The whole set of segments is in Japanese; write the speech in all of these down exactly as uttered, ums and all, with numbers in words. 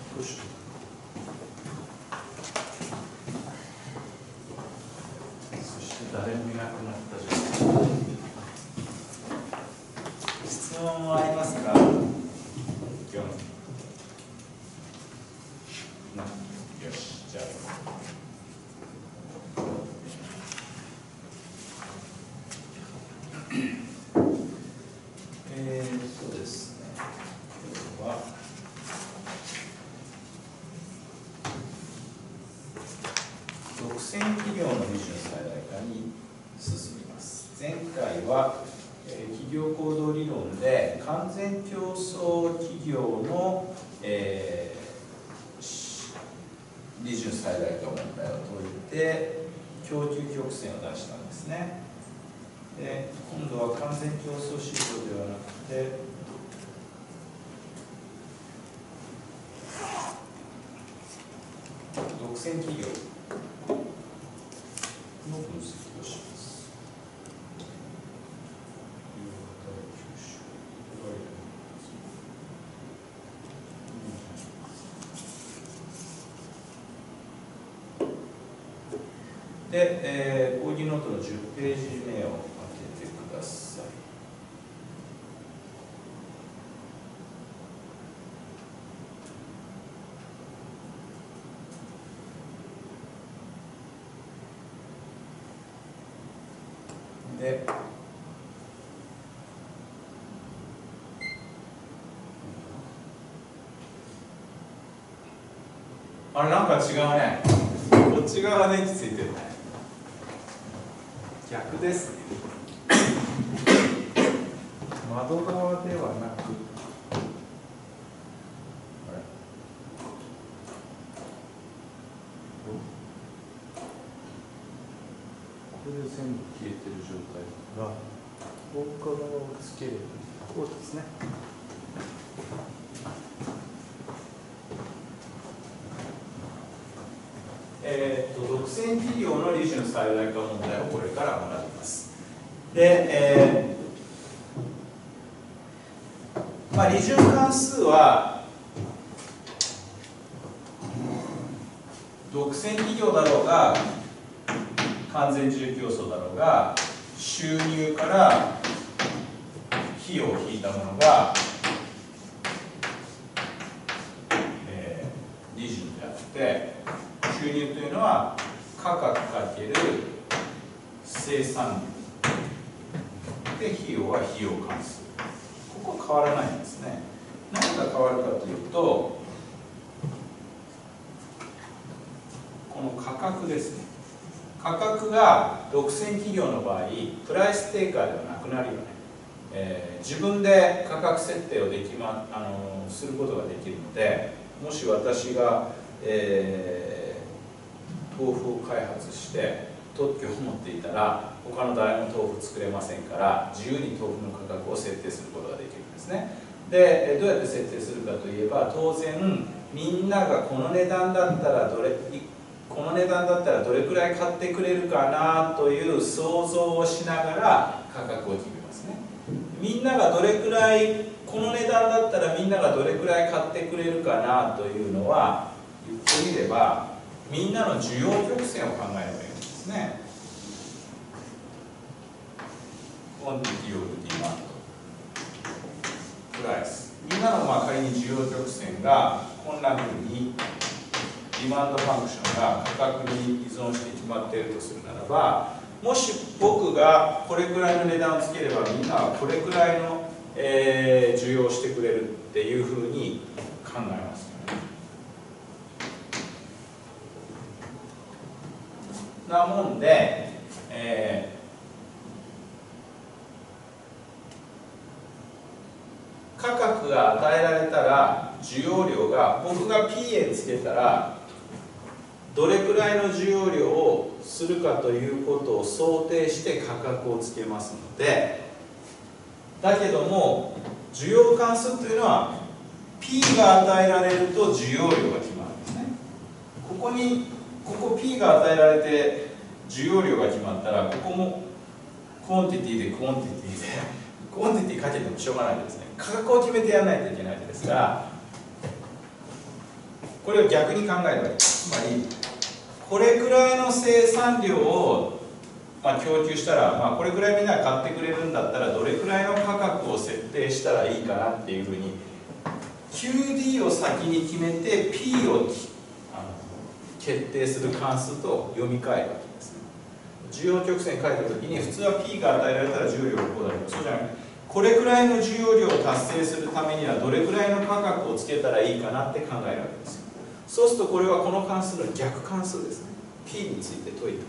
どうしよう。そして誰もいなくなった状態。質問はありますか？よし、じゃあ。えー、そうですね。今日は独占企業のビジネス最大化に進みます。前回は、えー、企業行動理論で完全競争企業の、えー、ビジネス最大化問題を解いて供給曲線を出したんですね。で今度は完全競争市場ではなくて独占企業の分析をします。で、えー、講義ノートのじゅっページ目を開けてください。で、あれなんか違うね。こっち側電気ついてるね。逆ですね。窓側ではなく、あれこれで全部消えてる状態が廊下側をつければこうですね。えー、と独占企業の利潤最大化問題をこれから学びます。で、えーまあ、利潤関数は独占企業だろうが完全自由競争だろうが収入から費用を引いたものが、えー、利潤であって収入というのは価格かける生産量で費用は費用関数。ここは変わらないんですね。何が変わるかというとこの価格ですね。価格が独占企業の場合プライステイカーではなくなるよね。えー、自分で価格設定をでき、ま、あのー、することができるので、もし私が、えー、豆腐を開発して特許を持っていたら他の誰も豆腐作れませんから自由に豆腐の価格を設定することができるんですね。でどうやって設定するかといえば当然みんながこの値段だったらどれこの値段だったらどれくらい買ってくれるかなという想像をしながら価格を決めますね。みんながどれくらいこの値段だったらみんながどれくらい買ってくれるかなというのは言ってみればみんなの需要曲線を考えればいいんですね。コンティティオブディマンドプライス。みんなのまあ仮に需要曲線がこんなふうにディマンドファンクションが価格に依存して決まっているとするならば、もし僕がこれくらいの値段をつければみんなはこれくらいの、えー、需要をしてくれるっていうふうに考えますよね。なもんで、えー、価格が与えられたら需要量が僕が P 円つけたらどれくらいの需要量をするかということを想定して価格をつけますので、だけども需要関数というのは P が与えられると需要量が決まるんですね。ここにここ P が与えられて需要量が決まったらここもクオンティティでクオンティティでクオンティティかけてもしょうがないですね。価格を決めてやらないといけないですが、 これを逆に考えればいい。つまりこれくらいの生産量を、まあ、供給したら、まあ、これくらいみんなが買ってくれるんだったらどれくらいの価格を設定したらいいかなっていうふうに キューディー を先に決めて P をあの決定する関数と読み替えるわけですね。需要曲線書いたときに普通は P が与えられたら需要量がこうだけど、そうじゃなくてこれくらいの需要量を達成するためにはどれくらいの価格をつけたらいいかなって考えるわけですよ。そうするとこれはこの関数の逆関数ですね。 P について解いて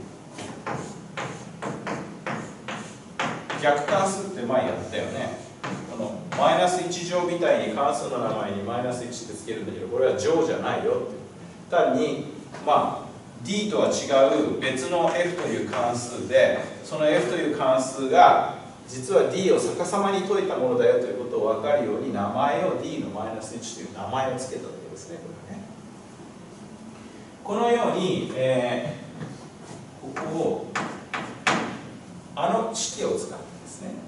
逆関数って前やったよね。このマイナスいち乗みたいに関数の名前にマイナスいちってつけるんだけど、これは乗じゃないよって。単にまあ D とは違う別の F という関数で、その F という関数が実は D を逆さまに解いたものだよということを分かるように名前を D のマイナスいちという名前を付けたわけですね。これね、このように、えー、ここをあの式を使ってですね、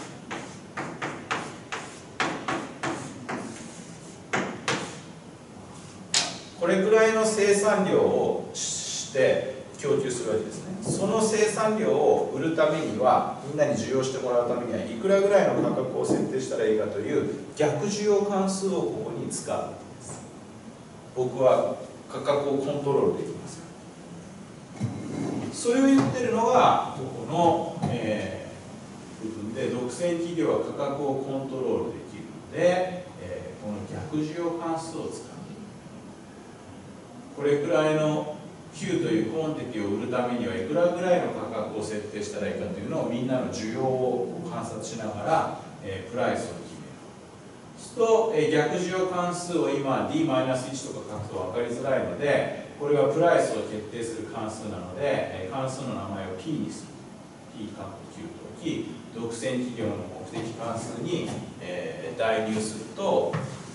これくらいの生産量をして供給するわけですね。その生産量を売るためには、みんなに需要してもらうためにはいくらぐらいの価格を設定したらいいかという逆需要関数をここに使うわけです。僕は価格をコントロールできます。それを言ってるのがここの、えー、部分で、独占企業は価格をコントロールできるので、えー、この逆需要関数を使う。これくらいの Q というコンティティを売るためにはいくらぐらいの価格を設定したらいいかというのをみんなの需要を観察しながら、えー、プライスを決める。そうすると、えー、逆需要関数を今 ディーマイナスいち とか書くと分かりづらいので、これはプライスを決定する関数なので、えー、関数の名前を P にする。P 括弧 Q と置き、独占企業の目的関数に、えー、代入すると、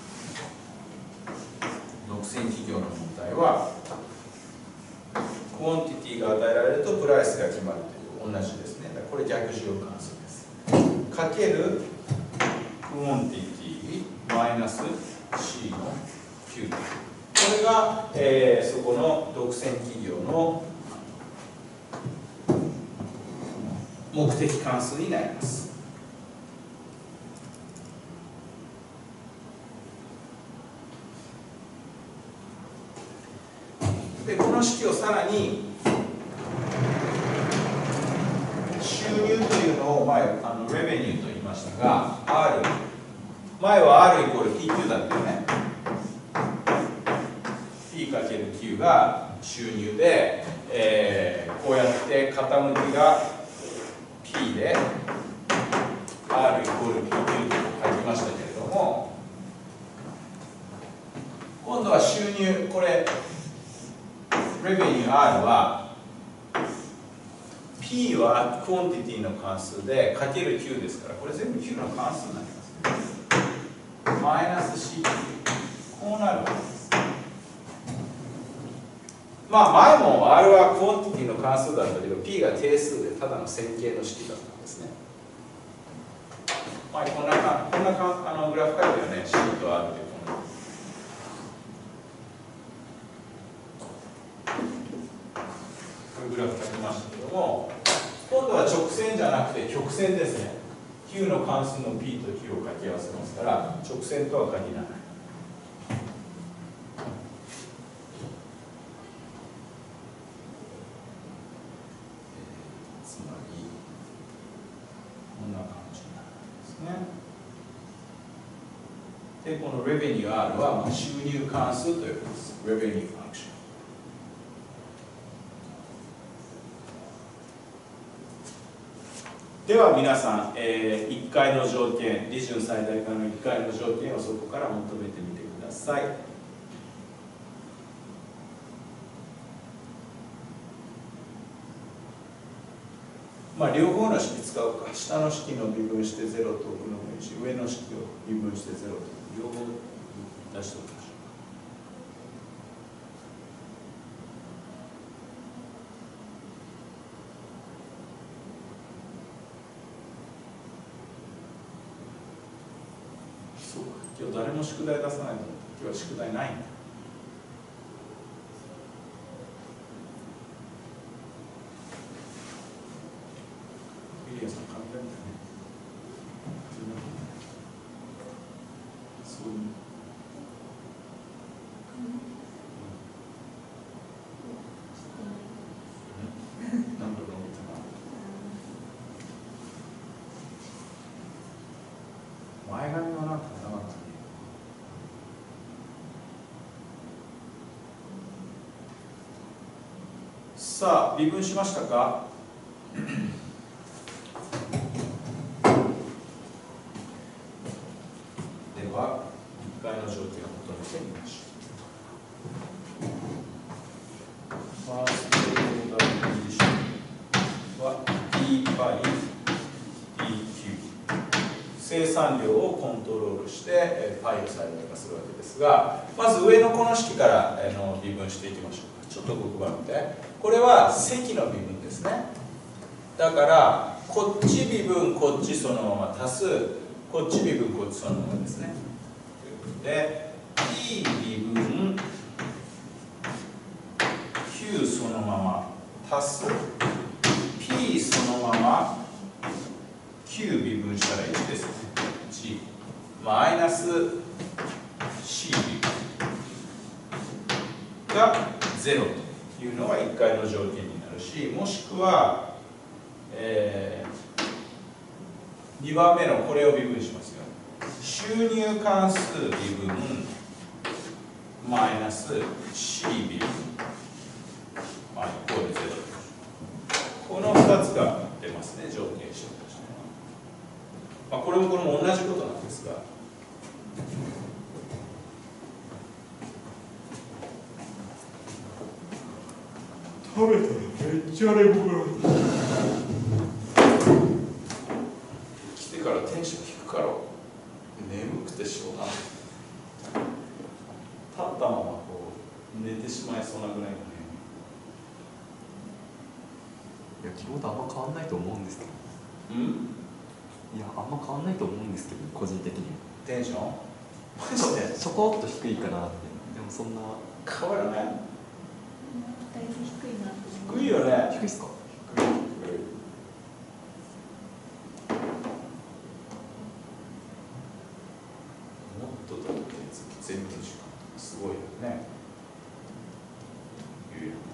独占企業の問題はクオンティティが与えられるとプライスが決まるという同じですね。だからこれ逆需要関数です。かけるクオンティティマイナス C の Q。これが、えー、そこの独占企業の目的関数になります。でこの式をさらに収入というのを前あのレベニューと言いましたが、 R 前は R イコール ピーキュー だったよね。 P×Q が収入で、えー、こうやって傾きが P で R イコール ピーキュー と書きましたけれども、今度は収入、これレベニュー R は P はクオンティティの関数でかける Q ですから、これ全部 Q の関数になりますね。マイナス C、 こうなるわけです。まあ前も R はクオンティティの関数だったけど P が定数でただの線形の式だったんですね。まあこんなかこんなかあのグラフ書いたよね。 C と R でグラフ書きましたけども、今度は直線じゃなくて曲線ですね。 Q の関数の P と Q を掛け合わせますから直線とは限らない。つまりこんな感じになるんですね。でこのレベニュー R は収入関数と呼びます。レベニューファンクション。では皆さん、えー、いっかいの条件、利潤最大化のいっかいの条件をそこから求めてみてください。まあ両方の式使うか。下の式の微分してゼロと置くのもいいし、上の式を微分してゼロと両方出しておきましょう。今日誰も宿題出さないと思った。今日は宿題ないんだ。 企業さん簡単だよね。そういう何度か見たな。前髪はなんかなかったね。さあ、微分しましたか？では、いっかいの条件を求めてみましょう。ファーストオーダーコンディションは P パイ ピーキュー。生産量をコントロールして π を最大化するわけですが、まず上のこの式からの微分していきましょうか。ちょっと黒板見て。これは積の微分ですね。だからこっち微分こっちそのまま足すこっち微分こっちそのままですね。ということで P 微分 Q そのまま足す P そのまま Q 微分したらいちですね。いちマイナス C 微分がゼロというのがいっかいの条件になるし、もしくは、えー、にばんめのこれを微分しますよ。収入関数微分マイナス C 微分、まあ、イコールゼロ。このふたつが出ますね、条件式として。まあ、これもこれも同じことなんですが。食べたらめっちゃレモン来てからテンション低くから眠くてしょうがない。立ったままこう寝てしまいそうなぐらいのね。 いや昨日とあんま変わんないと思うんですけど。 うん？ いやあんま変わんないと思うんですけど、個人的にテンションマジでちょこっと低いかなって。でもそんな変わらない。 だいぶ低いな。 低いよね。 低いっすか？ 低い低い。もっとだって全部の時間すごいよね。言うよ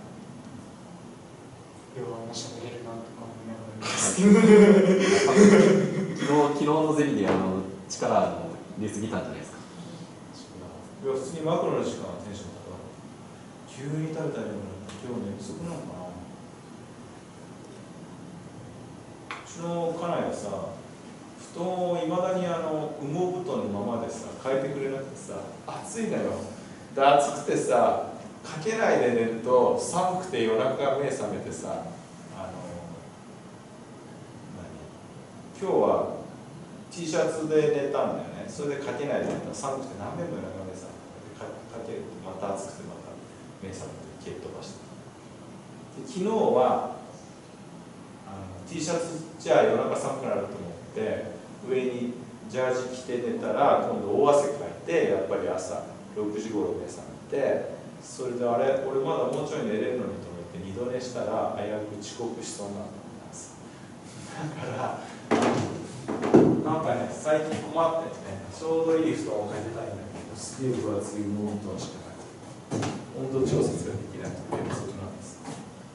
今日はもう喋れるなとか思いながら昨日昨日のゼミであの力の入れすぎたんじゃないですか？ いや普通にマクロの時間はテンション高い。急に食べたりも今日寝不足なのかな。うちの家内がさ、布団をいまだにあの羽毛布団のままでさ変えてくれなくてさ、暑いのよ。で暑くてさかけないで寝ると寒くて夜中目覚めてさ、あの何今日は T シャツで寝たんだよね。それでかけないで寝たら寒くて何遍も夜中目覚めてかけるとまた暑くてまた目覚めて蹴っ飛ばして。で昨日はあの T シャツじゃあ夜中寒くなると思って上にジャージ着て寝たら今度大汗かいてやっぱり朝ろくじ頃目覚めて、それであれ俺まだもうちょい寝れるのにと思って二度寝したら危うく遅刻しそうになったんです。だからなんかね最近困ってね、ちょうどいい布団を買いたいんだけどすげえ分厚い羽毛布団しかない。温度調節ができなくて不足なんです。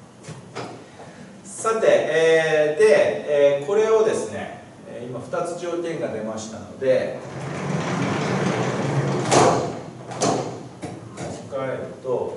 さて、えー、で、えー、これをですね、今ふたつ条件が出ましたので書き換えると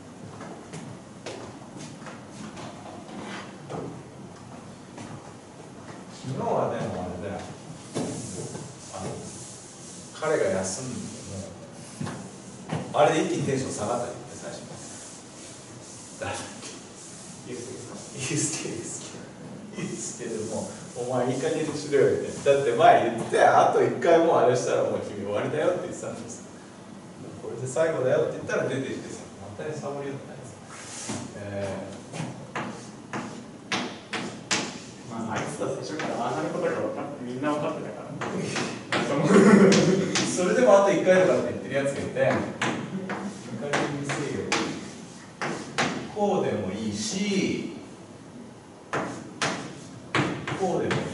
昨日はでもあれだよ、あの彼が休んでもあれで一気にテンション下がったりって最初誰だっけユースケユースケユースケでもお前いい加減にしろよってだって前言ってあといっかいもうあれしたらもう君終わりだよって言ってたんですよ。これで最後だよって言ったら出てきてさまたねサボりよってないです、えまああいつは最初からああなることが分かってみんな分かってたからー、それでもあといっかいとかって言ってるやつがいていい加減にせえよこうでもいいしこうでもいい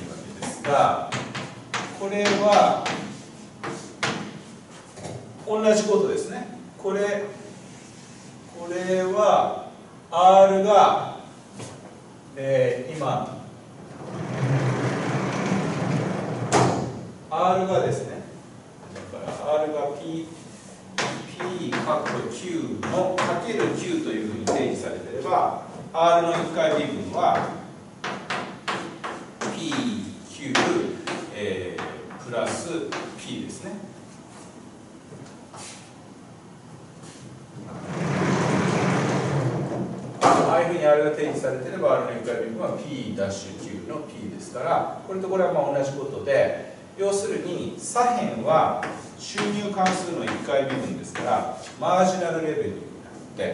らこれは同じことですね。これこれは R が、えー、今 R がですね、だから R が P P かっこ Q のかける Q というふうに定義されていれば R のいっかい微分は ピーキュー、えー、プラス P ですね。ああいうふうに R が定義されていれば R のいっかい微分は P' Q の P ですから、これとこれはまあ同じことで、要するに左辺は収入関数のいっかい微分ですからマージナルレベルになって、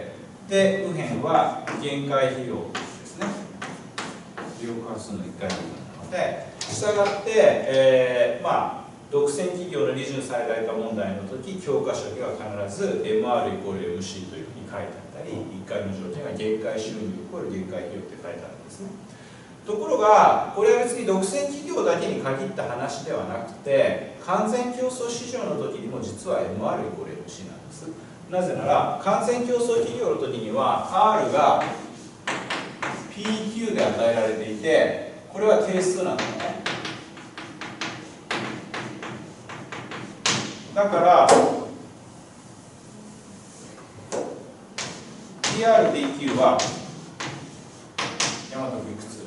で右辺は限界費用ですね。利用関数のいっかい微分なので、したがって、えー、まあ独占企業の利潤最大化問題の時、教科書には必ず エムアール イコール エムシー というふうに書いてあったり、いっかいの条件が限界収入イコール限界費用って書いてあるんですね。ところがこれは別に独占企業だけに限った話ではなくて、完全競争市場の時にも実は エムアール イコール エムシー なんです。なぜなら完全競争企業の時には R が ピーキュー で与えられていて、これは定数なんだよね。だから ピーアール ピーキュー は山田君いくつ？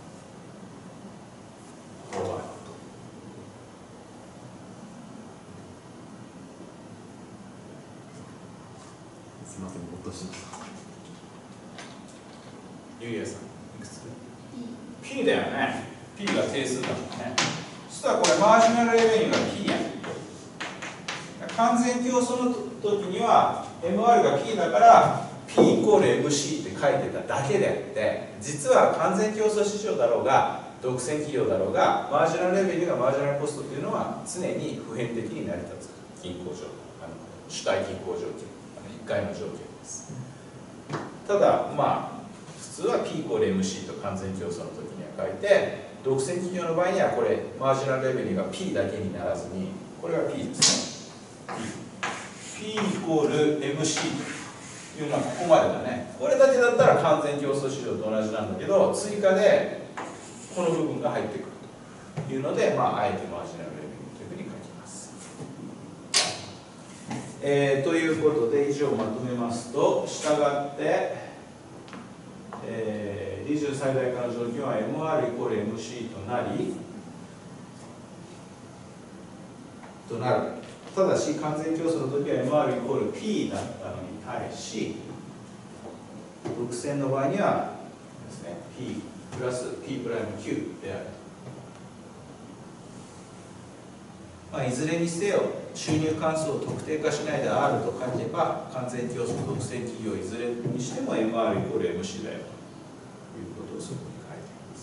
すみません、ぼっとしてました。 ゆうやさんいくつ？ P だよね。P が定数だもんね。そしたらこれマージナルレベルが P やん。完全競争の時には エムアール が P だから P イコール エムシー って書いてただけであって、実は完全競争市場だろうが独占企業だろうがマージナルレベルがマージナルコストっていうのは常に普遍的に成り立つ均衡条件、あの主体均衡条件、いっかいの条件です。ただまあ普通は P イコール エムシー と完全競争の時には書いて、独占企業の場合にはこれマージナルレベルが P だけにならずにこれが P ですね。P イコール エムシー というのはここまでだね。これだけだったら完全競争市場と同じなんだけど、追加でこの部分が入ってくるというので、まあ、あえてマージナルレベルというふうに書きます。えー、ということで以上まとめますと、したがって、えー、利潤最大化の条件は エムアール イコール エムシー となりとなる。ただし完全競争の時は エムアール イコール P だったのに対し、独占の場合にはですね P プラス P プライム Q である。まあ、いずれにせよ収入関数を特定化しないで R と書けば完全競争独占企業いずれにしても エムアール イコール エムシー だよということをそこに書いています。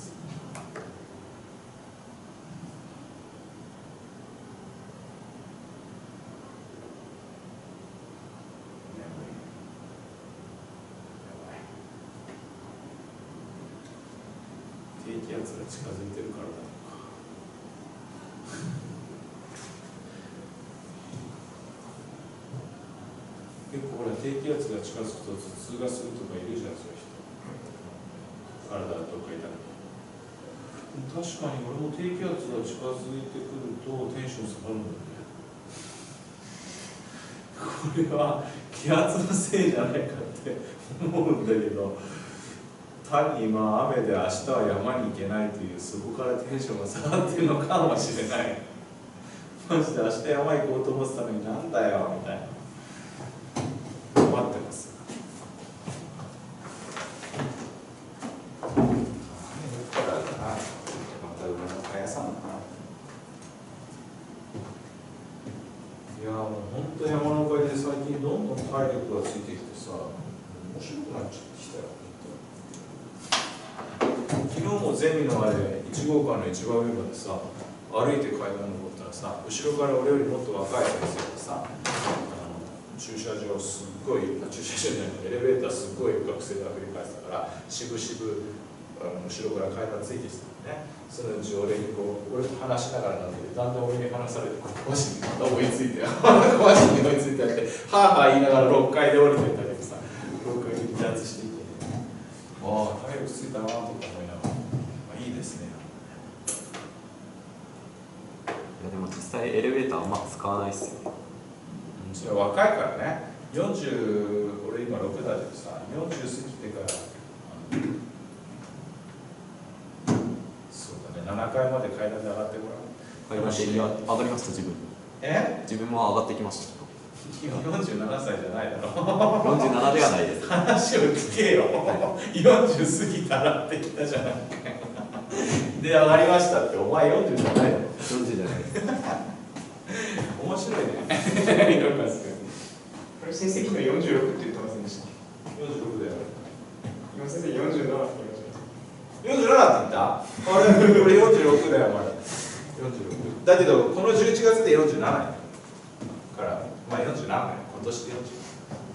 低気圧が近づいてるからだろうか。結構ほら低気圧が近づくと頭痛がするとかいるじゃん、そういう人。体がどっか痛くて。確かに俺も低気圧が近づいてくるとテンション下がるんだよね。これは気圧のせいじゃないかって思うんだけど、単にまあ雨で明日は山に行けないというそこからテンションが下がってるのかもしれない。マジで明日山行こうと思ってたのになんだよみたいな。困ってます。雨降ったらな、また馬の速さなのかな。いやもう本当山のおかげで最近どんどん体力がついてきてさ、面白くなっちゃってきたよ。昨日もゼミのあれいち号館の一番上までさ歩いて階段登ったらさ、後ろから俺よりもっと若い先生がさ、駐車場すっごい、駐車場じゃないエレベーターすっごい学生であふれ返したから、しぶしぶあの後ろから階段ついてきたのね。そのうち俺にこう俺と話しながらなんだけど、だんだん俺に話されて、小橋にまた追いついて小橋に追いついてやってはあはあ言いながらろっかいで降りてったけどさ、ろっかいで離脱していて、ああ体力ついたなとか思いながら、まあ、いいですね。 いやでも実際エレベーターあんま使わないっすよね。 うん、それは若いからね。よんじゅう俺今ろくだけどさ、よんじゅう過ぎてからそうだね、ななかいまで階段で上がってごらん。 階段で上がりました自分。 え自分も上がってきました。 今よんじゅうななさいじゃないだろ。 よんじゅうななではないです。 話を聞けよ。よんじゅう過ぎたらってきたじゃないか。で上がりましたって、お前よんじゅうじゃないだろ。 よんじゅうじゃないです。 面白いね。色々ですけど。 これ先生今よんじゅうろくって言ってませんでした。 よんじゅうろくだよ。 今先生よんじゅうななって言いました。 よんじゅうななって言った？あれ、これよんじゅうろくだよ、まだ。よんじゅうろく。だけど、このじゅういちがつでよんじゅうななやから、まあよんじゅうななや。今年でよんじゅ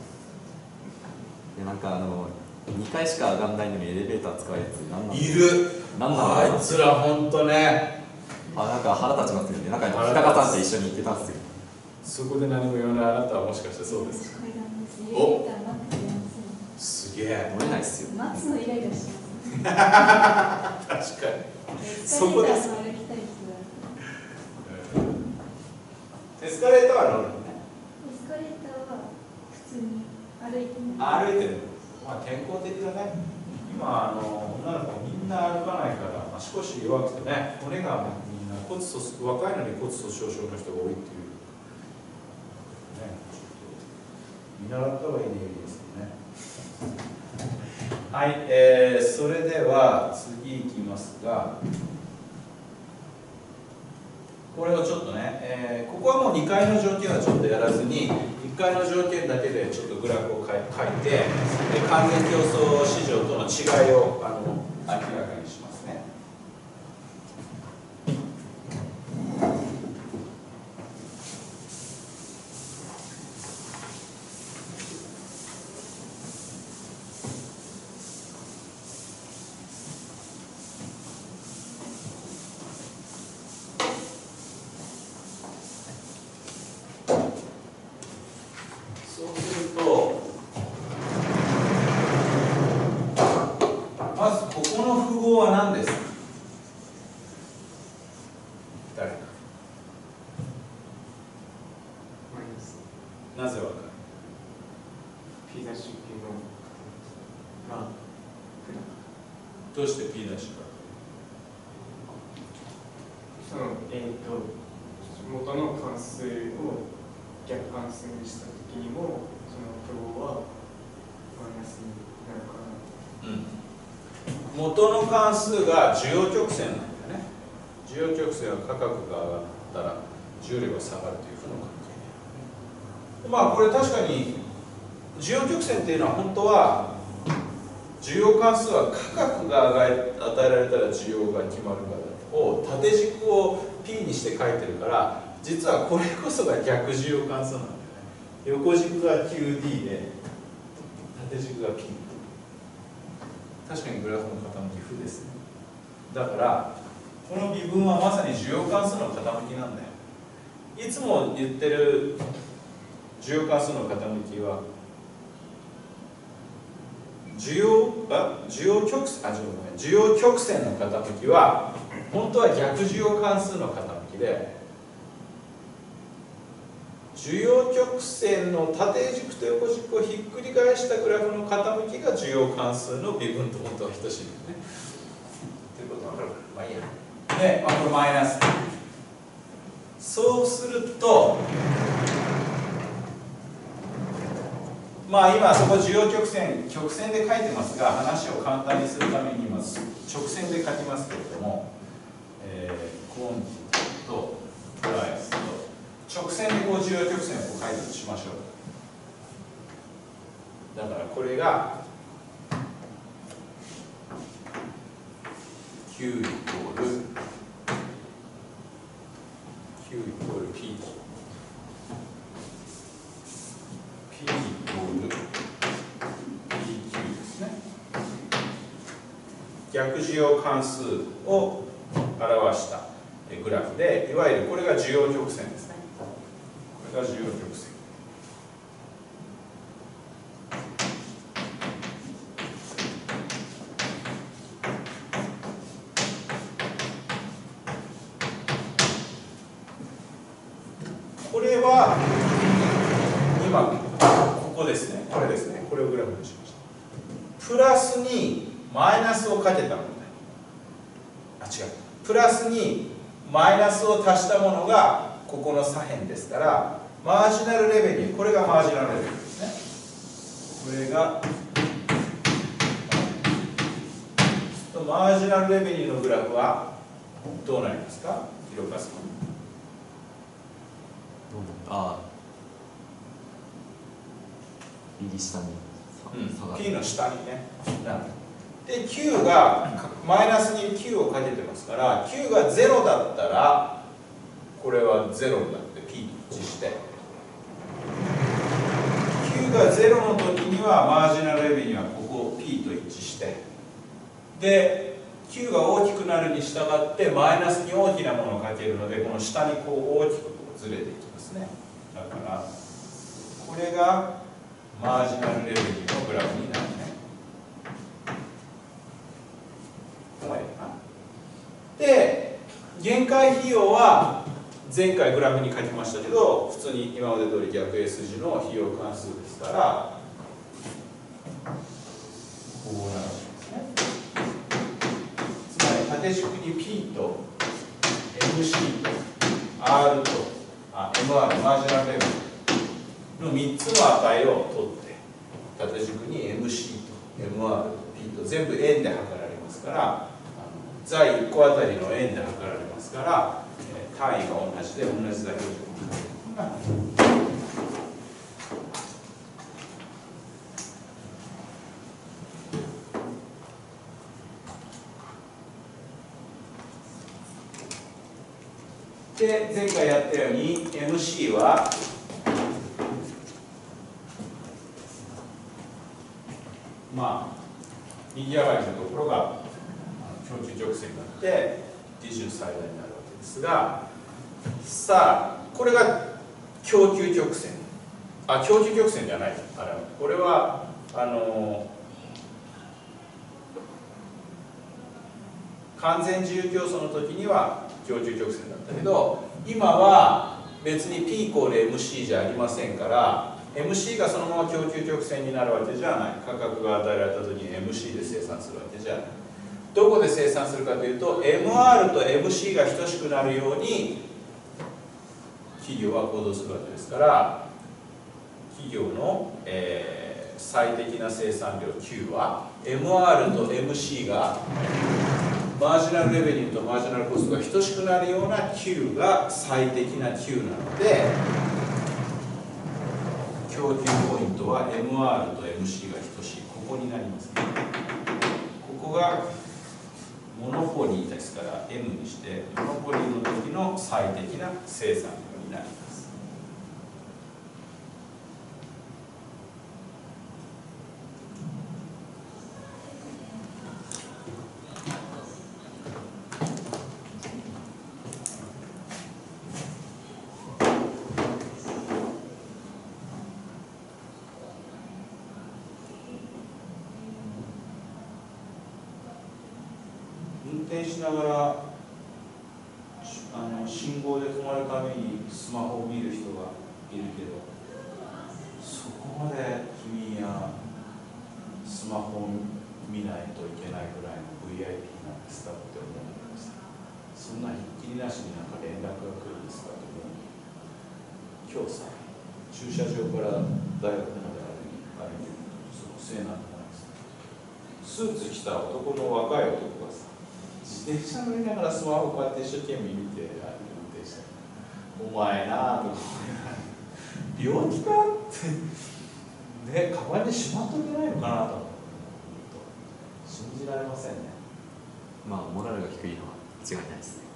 う。 いやなんかあのにかいしか上がんないのにエレベーター使うやつなんなんいる。 なんなのあいつら本当ね。 あ、なんか腹立ちますよね。なんか北方さんと一緒に行ってたんですよ。 そこで何も言わないあなたはもしかしてそうですか？ 階段です。エレベおーター待ってくれません。 すげえ。 乗れないっすよ。 待つのイライラします。 確かに。そこです。 エスカレーターの歩きたい人だ。 エスカレーターは乗るのね。 エスカレーターは普通に歩いてる。 歩いてる。まあ健康的だね。今あの女の子みんな歩かないから、足腰弱くてね、骨がみんな骨粗若いのに骨粗しょう症の人が多いっていう。ね、ちょっと見習った方がいいね、いいですね。はい、えー、それでは次いきますが、これをちょっとね、えー、ここはもうにかいの条件はちょっとやらずに、いっかいの条件だけでちょっとグラフを書いて、で完全競争市場との違いをあの明らかにしますね。そうすると、まずここの符号は何ですか？誰か。 マイナス。 なぜわかる？ ピザ出品のがどうして P ダッシュか？ そのえっ、と元の関数を逆関数にしたときにもその符号はマイナスになるから。 うん。元の関数が需要曲線なんだよね。需要曲線は価格が上がったら需要量が下がるという負の関係で。まあこれ確かに需要曲線っていうのは本当は需要関数は価格が与えられたら需要が決まるからを縦軸を P にして書いてるから、実はこれこそが逆需要関数なんだよね。横軸が キューディー で縦軸が P。確かにグラフの傾き負ですね。だからこの微分はまさに需要関数の傾きなんだよ。いつも言ってる需要関数の傾きは需要あ需要曲線あごめん需要曲線の傾きは本当は逆需要関数の傾きで、需要曲線の縦軸と横軸をひっくり返したグラフの傾きが需要関数の微分と本当は等しいんですね。ということは分かるかな。まあいいや。で、まあ、これマイナス。そうすると、まあ今そこ需要曲線、曲線で書いてますが、話を簡単にするために今直線で書きますけれども、えー、コンテとプライスと直線でこう需要曲線をこう書いたとしましょう。だからこれが Q イコール Q イコール P。P イコール ピーキュー ですね。逆逆需要関数を表したグラフで、いわゆるこれが需要曲線ですね。これが需要曲線。これは今ここですね。これですね。これをグラフにしました。プラスにマイナスをかけた問題。あ、違う。プラスにマイナスを足したものがここの左辺ですから、マージナルレベニュー、これがマージナルレベニューですね。これがマージナルレベニューのグラフはどうなりますか、広川さん。 ああ、右下に下がる、 うん、P の下にねなる。で Q がマイナスに Q をかけてますから、 Q がゼロだったらこれはゼロになって P と一致して、 Q がゼロの時にはマージナルレベニューはここ P と一致して、で Q が大きくなるに従ってマイナスに大きなものをかけるので、この下にこう大きくこうずれていきますね。だからこれがマージナルレベニューのグラフになるね。で、限界費用は前回グラフに書きましたけど、普通に今まで通り逆 S 字の費用関数ですから、こうなるわけですね。つまり縦軸に P と エムシー と R とあ エムアール マージナルレベルのみっつの値を取って、縦軸に エムシー と エムアール と P と全部円で測られますから、在いっこあたりの円で測られますから、えー、単位が同じで同じ座標軸で、前回やったように エムシー はまあ右上がりのところが供給曲線になってディジュ最大になるわけですが、さあこれが供給曲線、あ供給曲線じゃない、あれこれはあの完全自由競争の時には供給曲線だったけど、今は別に P イコール エムシー じゃありませんから、 エムシー がそのまま供給曲線になるわけじゃない。価格が与えられた時に エムシー で生産するわけじゃない。どこで生産するかというと エムアール と エムシー が等しくなるように企業は行動するわけですから、企業の、えー、最適な生産量 Q は エムアール と エムシー がマージナルレベニューとマージナルコストが等しくなるような Q が最適な Q なので、供給ポイントは エムアール と エムシー が等しい、ここになりますね。ここがモノポリーですから M にして、モノポリーの時の最適な生産量になります。運転しながらあの信号で止まるためにスマホを見る人がいるけど、そこまで君やスマホを見ないといけないぐらいの ブイアイピー なんですかって思うんです。そんなひっきりなしになんか連絡が来るんですかと思う。今日さ、駐車場から大学まで歩いてるそのせいなんじゃないですか。スーツ着た男の若い男がさ、自転車乗りながらスマホこうやって一生懸命見て運転して、お前なぁとか病気かってね、カバンにしまっとけないのかなと思うと信じられませんね。 まあモラルが低いのは間違いないですね。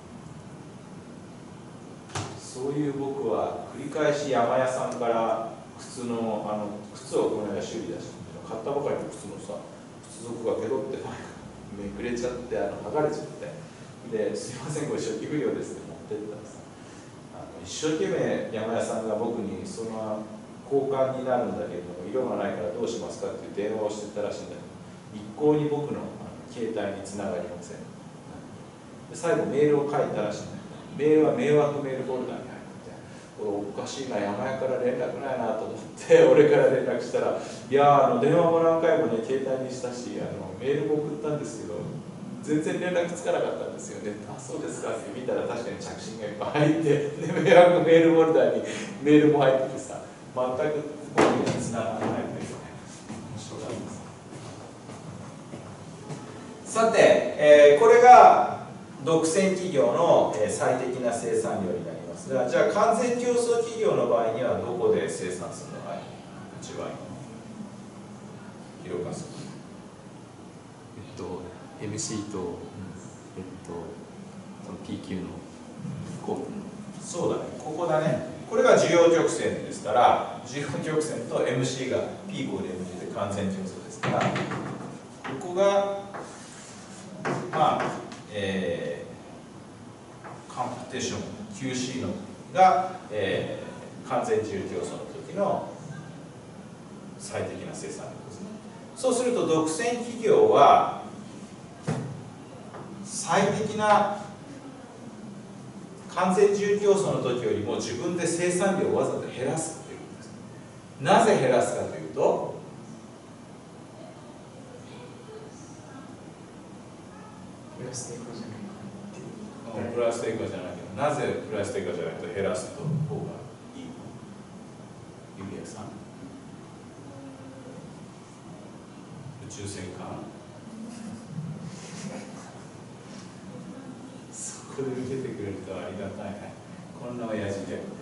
そういう僕は繰り返し山屋さんから靴のあの靴をこの間修理出して買ったばかりの靴のさ、靴底がペロってないからめくれちゃってあの剥がれちゃってですいませんこれ初期不良ですって持ってったらさあの一生懸命山屋さんが僕にその交換になるんだけれども色がないからどうしますかっていう電話をしてたらしいんだけど一向に僕の携帯につながりませんで最後メールを書いたらしいんだけどメールは迷惑メールフォルダに入っててこれおかしいな山屋から連絡ないなと思って俺から連絡したらいやあの電話も何回もね携帯にしたしあのメールも送ったんですけど全然連絡つかなかったんですよねあそうですかって見たら確かに着信がいっぱい入ってで迷惑メールフォルダにメールも入っててさ全く僕につながらないんですよね面白かったですさて、えー、これが独占企業の、えー、最適な生産量になりますがじゃあ完全競争企業の場合にはどこで生産するのが一番いいの広川さんえっと エムシー と、うん、えっとその ピーキュー のこうそうだねここだねこれが需要曲線ですから需要曲線と エムシー が P イコール エムジー で完全競争ですからここがまあえー、カンプテーション キューシー のが、えー、完全自由競争の時の最適な生産量ですねそうすると独占企業は最適な完全自由競争の時よりも自分で生産量をわざと減らすということです。なぜ減らすかというとプラステイカじゃないかっていうプラステイカじゃないけどなぜプラステイカじゃないと減らすと方がいいのゆりやさん宇宙戦艦そこで受けてくれるとありがたいねこんな親父で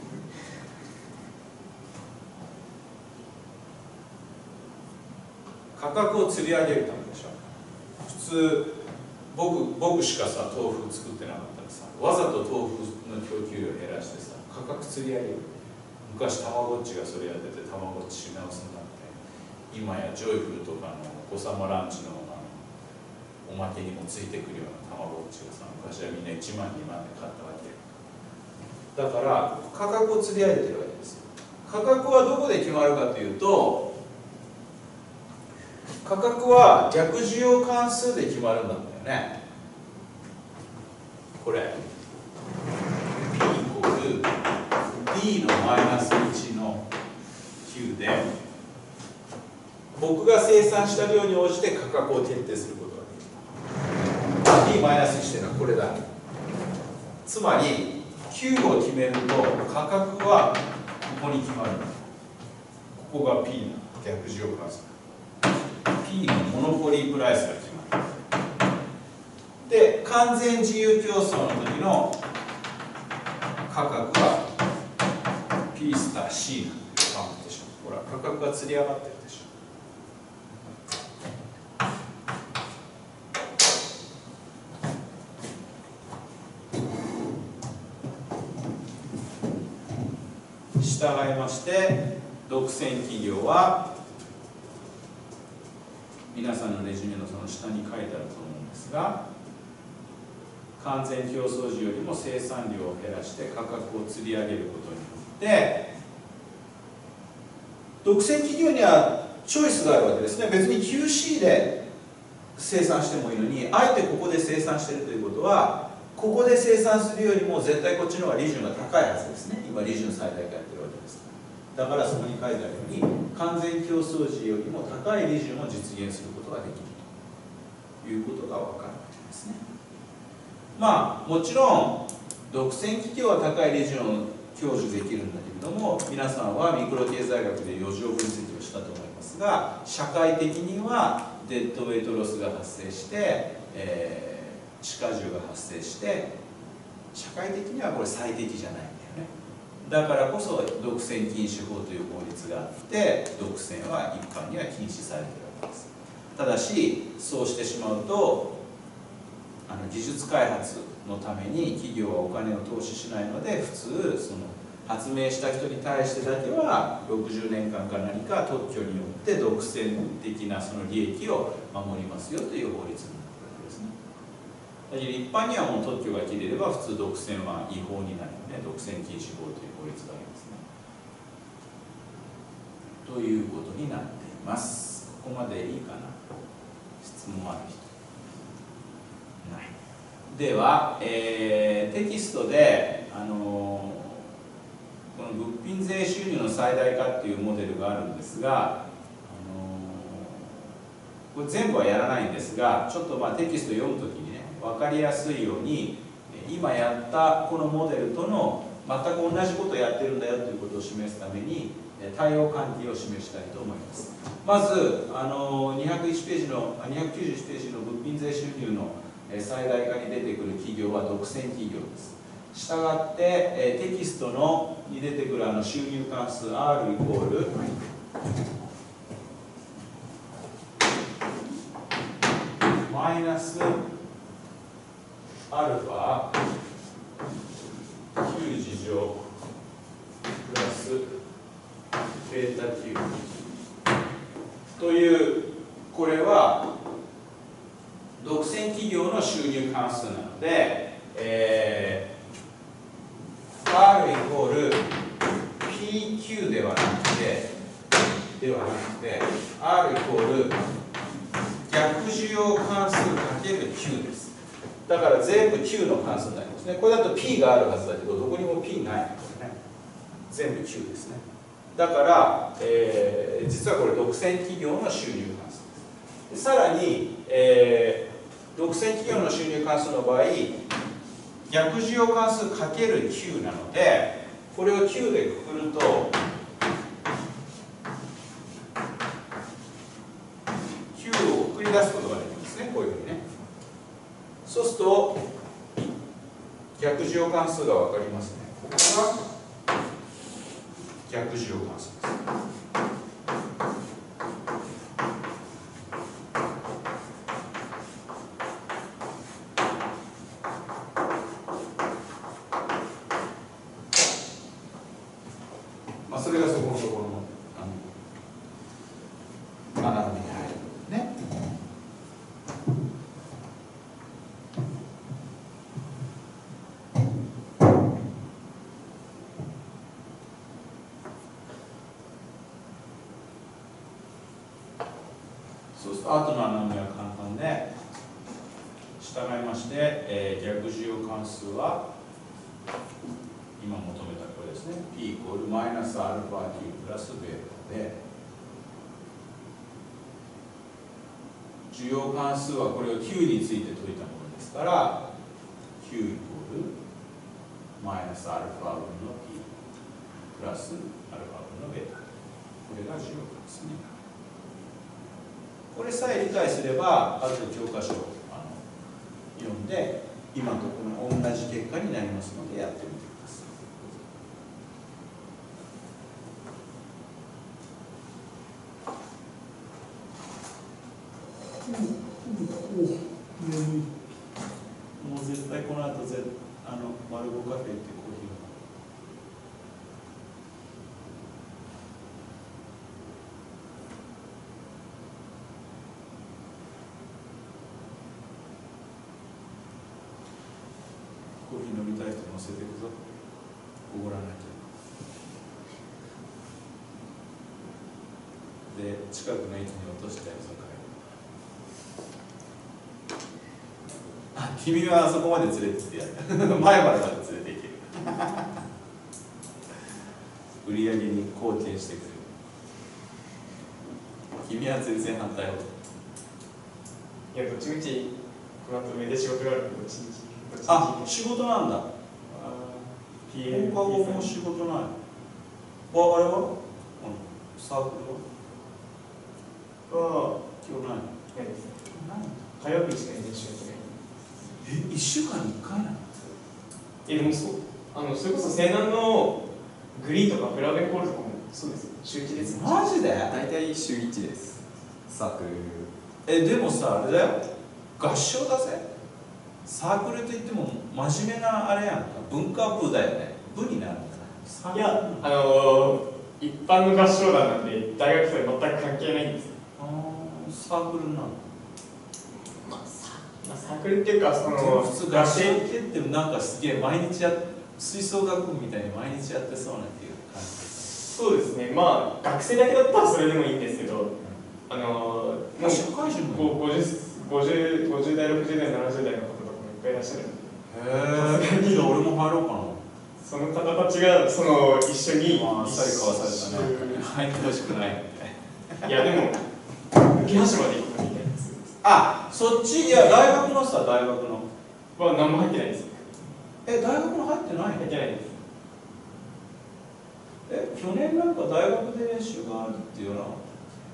価格を釣り上げるためでしょ普通僕僕しかさ豆腐作ってなかったらさわざと豆腐の供給量を減らしてさ価格釣り上げる昔たまごっちがそれやっててたまごっち品薄になって今やジョイフルとかのお子様ランチのおまけにもついてくるようなたまごっちがさ昔はみんないちまんにまんで買ったわけだから価格を釣り上げてるわけですよ価格はどこで決まるかというと価格は逆需要関数で決まるんだよねこれ P イコール D のマイナスいちのきゅうで僕が生産した量に応じて価格を決定することができる D マイナスいちというのはこれだつまり きゅうを決めると価格はここに決まるここが P の逆需要関数P のモノポリープライスが決まるで完全自由競争の時の価格は P スター C なんていうカウントでしょほら価格がつり上がってるでしょ従いまして独占企業は皆さんのレジュメのその下に書いてあると思うんですが完全競争時よりも生産量を減らして価格を釣り上げることによって独占企業にはチョイスがあるわけですね別に キューシー で生産してもいいのにあえてここで生産しているということはここで生産するよりも絶対こっちの方が利潤が高いはずですね今利潤最大化やってるわけですだからそこに書いてあるように完全競争時よりも高い利潤を実現することができるということが分かるわけですねまあもちろん独占企業は高い利潤を享受できるんだけれども皆さんはミクロ経済学で余剰分析をしたと思いますが社会的にはデッドウェイトロスが発生して、えー、地荷重が発生して社会的にはこれ最適じゃないんだよねだからこそ独占禁止法という法律があって独占は一般には禁止されているわけですただしそうしてしまうとあの技術開発のために企業はお金を投資しないので普通その発明した人に対してだけはろくじゅうねんかんか何か特許によって独占的なその利益を守りますよという法律になっているわけですね。だけど一般にはもう特許が切れれば普通独占は違法になるので、独占禁止法という法律がありますね。ということになっています。ここまでいいかな。質問ある人。ない。では、えー、テキストで、あのー、この物品税収入の最大化っていうモデルがあるんですが、あのー、これ全部はやらないんですが、ちょっとまあテキスト読むときにね、分かりやすいように、今やったこのモデルとの全く同じことをやってるんだよということを示すために、対応関係を示したいと思います。まず、あのにひゃくいちページの、にひゃくきゅうじゅういちページの物品税収入の最大化に出てくる企業は独占企業です。したがって、テキストのに出てくるあの収入関数 R イコールマイナスアルファきゅう次乗プラスベータきゅうという、これは独占企業の収入関数なので、えー、R イコール ピーキュー ではなくてではなくて R イコール逆需要関数 ×きゅう です。だから全部 Q の関数になりますね。これだと P があるはずだけど、どこにも P ないのでね。全部 Q ですね。だから、えー、実はこれ独占企業の収入関数です。さらに、えー、独占企業の収入関数の場合、逆需要関数 ×Q なので、これを Q でくくると、Q をくくり出すことができますね、こういうふうにね。そうすると、逆需要関数が分かりますね。ここが逆需要関数です。まあ、それがそこのところの穴埋めに入るね。そうすると後の穴埋めは簡単で、従いまして、えー、逆需要関数は今求めたこれですね。P イコールマイナスアルファ Q プラスベータで、需要関数はこれを Q について解いたものですから、Q イコールマイナスアルファ分の P プラスアルファ分のベータ。これが需要関数になる。これさえ理解すれば、あと教科書をあの読んで、今とこの同じ結果になりますので、やってみてください。もう絶対この後ぜあのマルゴカフェ行ってコーヒーを。コーヒー飲みたい人乗せていくぞ。おごらなきゃ。で、近くの駅に落としたやつを買える。あ、君はあそこまで連れてってやる。前原まで連れて行ける。売り上げに貢献してくれる。君は全然反対よ。 いや、どっちみちこの後上で仕事があるんで、どっちみち。 あ、仕事なんだ。放課後も仕事ない。あ、あれは？うん、サークルは？ああ、今日ない。 ないです。 ない。 火曜日しか練習やってない。 え、一週間に一回なの？ え、でもそう、あのそれこそ西南のグリーとかブラベンコールとかもそうですよ。週一です。 マジで？ 大体週いちです。サークル。 え、でもさ、あれだよ。合唱だぜ。サークルといっても真面目なあれやんか。文化部だよね。部になるんだな。 いや、あのー、一般の合唱団なんで大学生全く関係ないんですよ。 あーサークルなの？ まあ、サまあ、サークルっていうかその普通学生って言ってもなんかすげえ毎日や吹奏楽部みたいに毎日やってそうなっていう感じ。 そうですね、まあ学生だけだったらそれでもいいんですけど、あのー、もう社会人もごじゅう、ごじゅう代、ろくじゅう代、ななじゅう代の方とかもいっぱいいらっしゃるんで、 へえ、じゃあ俺も入ろうかな。 その方たちがその一緒にまあ、さりかわされたね。入ってほしくないって。 いやでも浮橋まで行くのみたいです。 あ、そっち、いや大学のさ、大学のは何も入ってないです。 え、大学の入ってないの？ 入ってないです。 え、去年なんか大学で練習があるっていうのは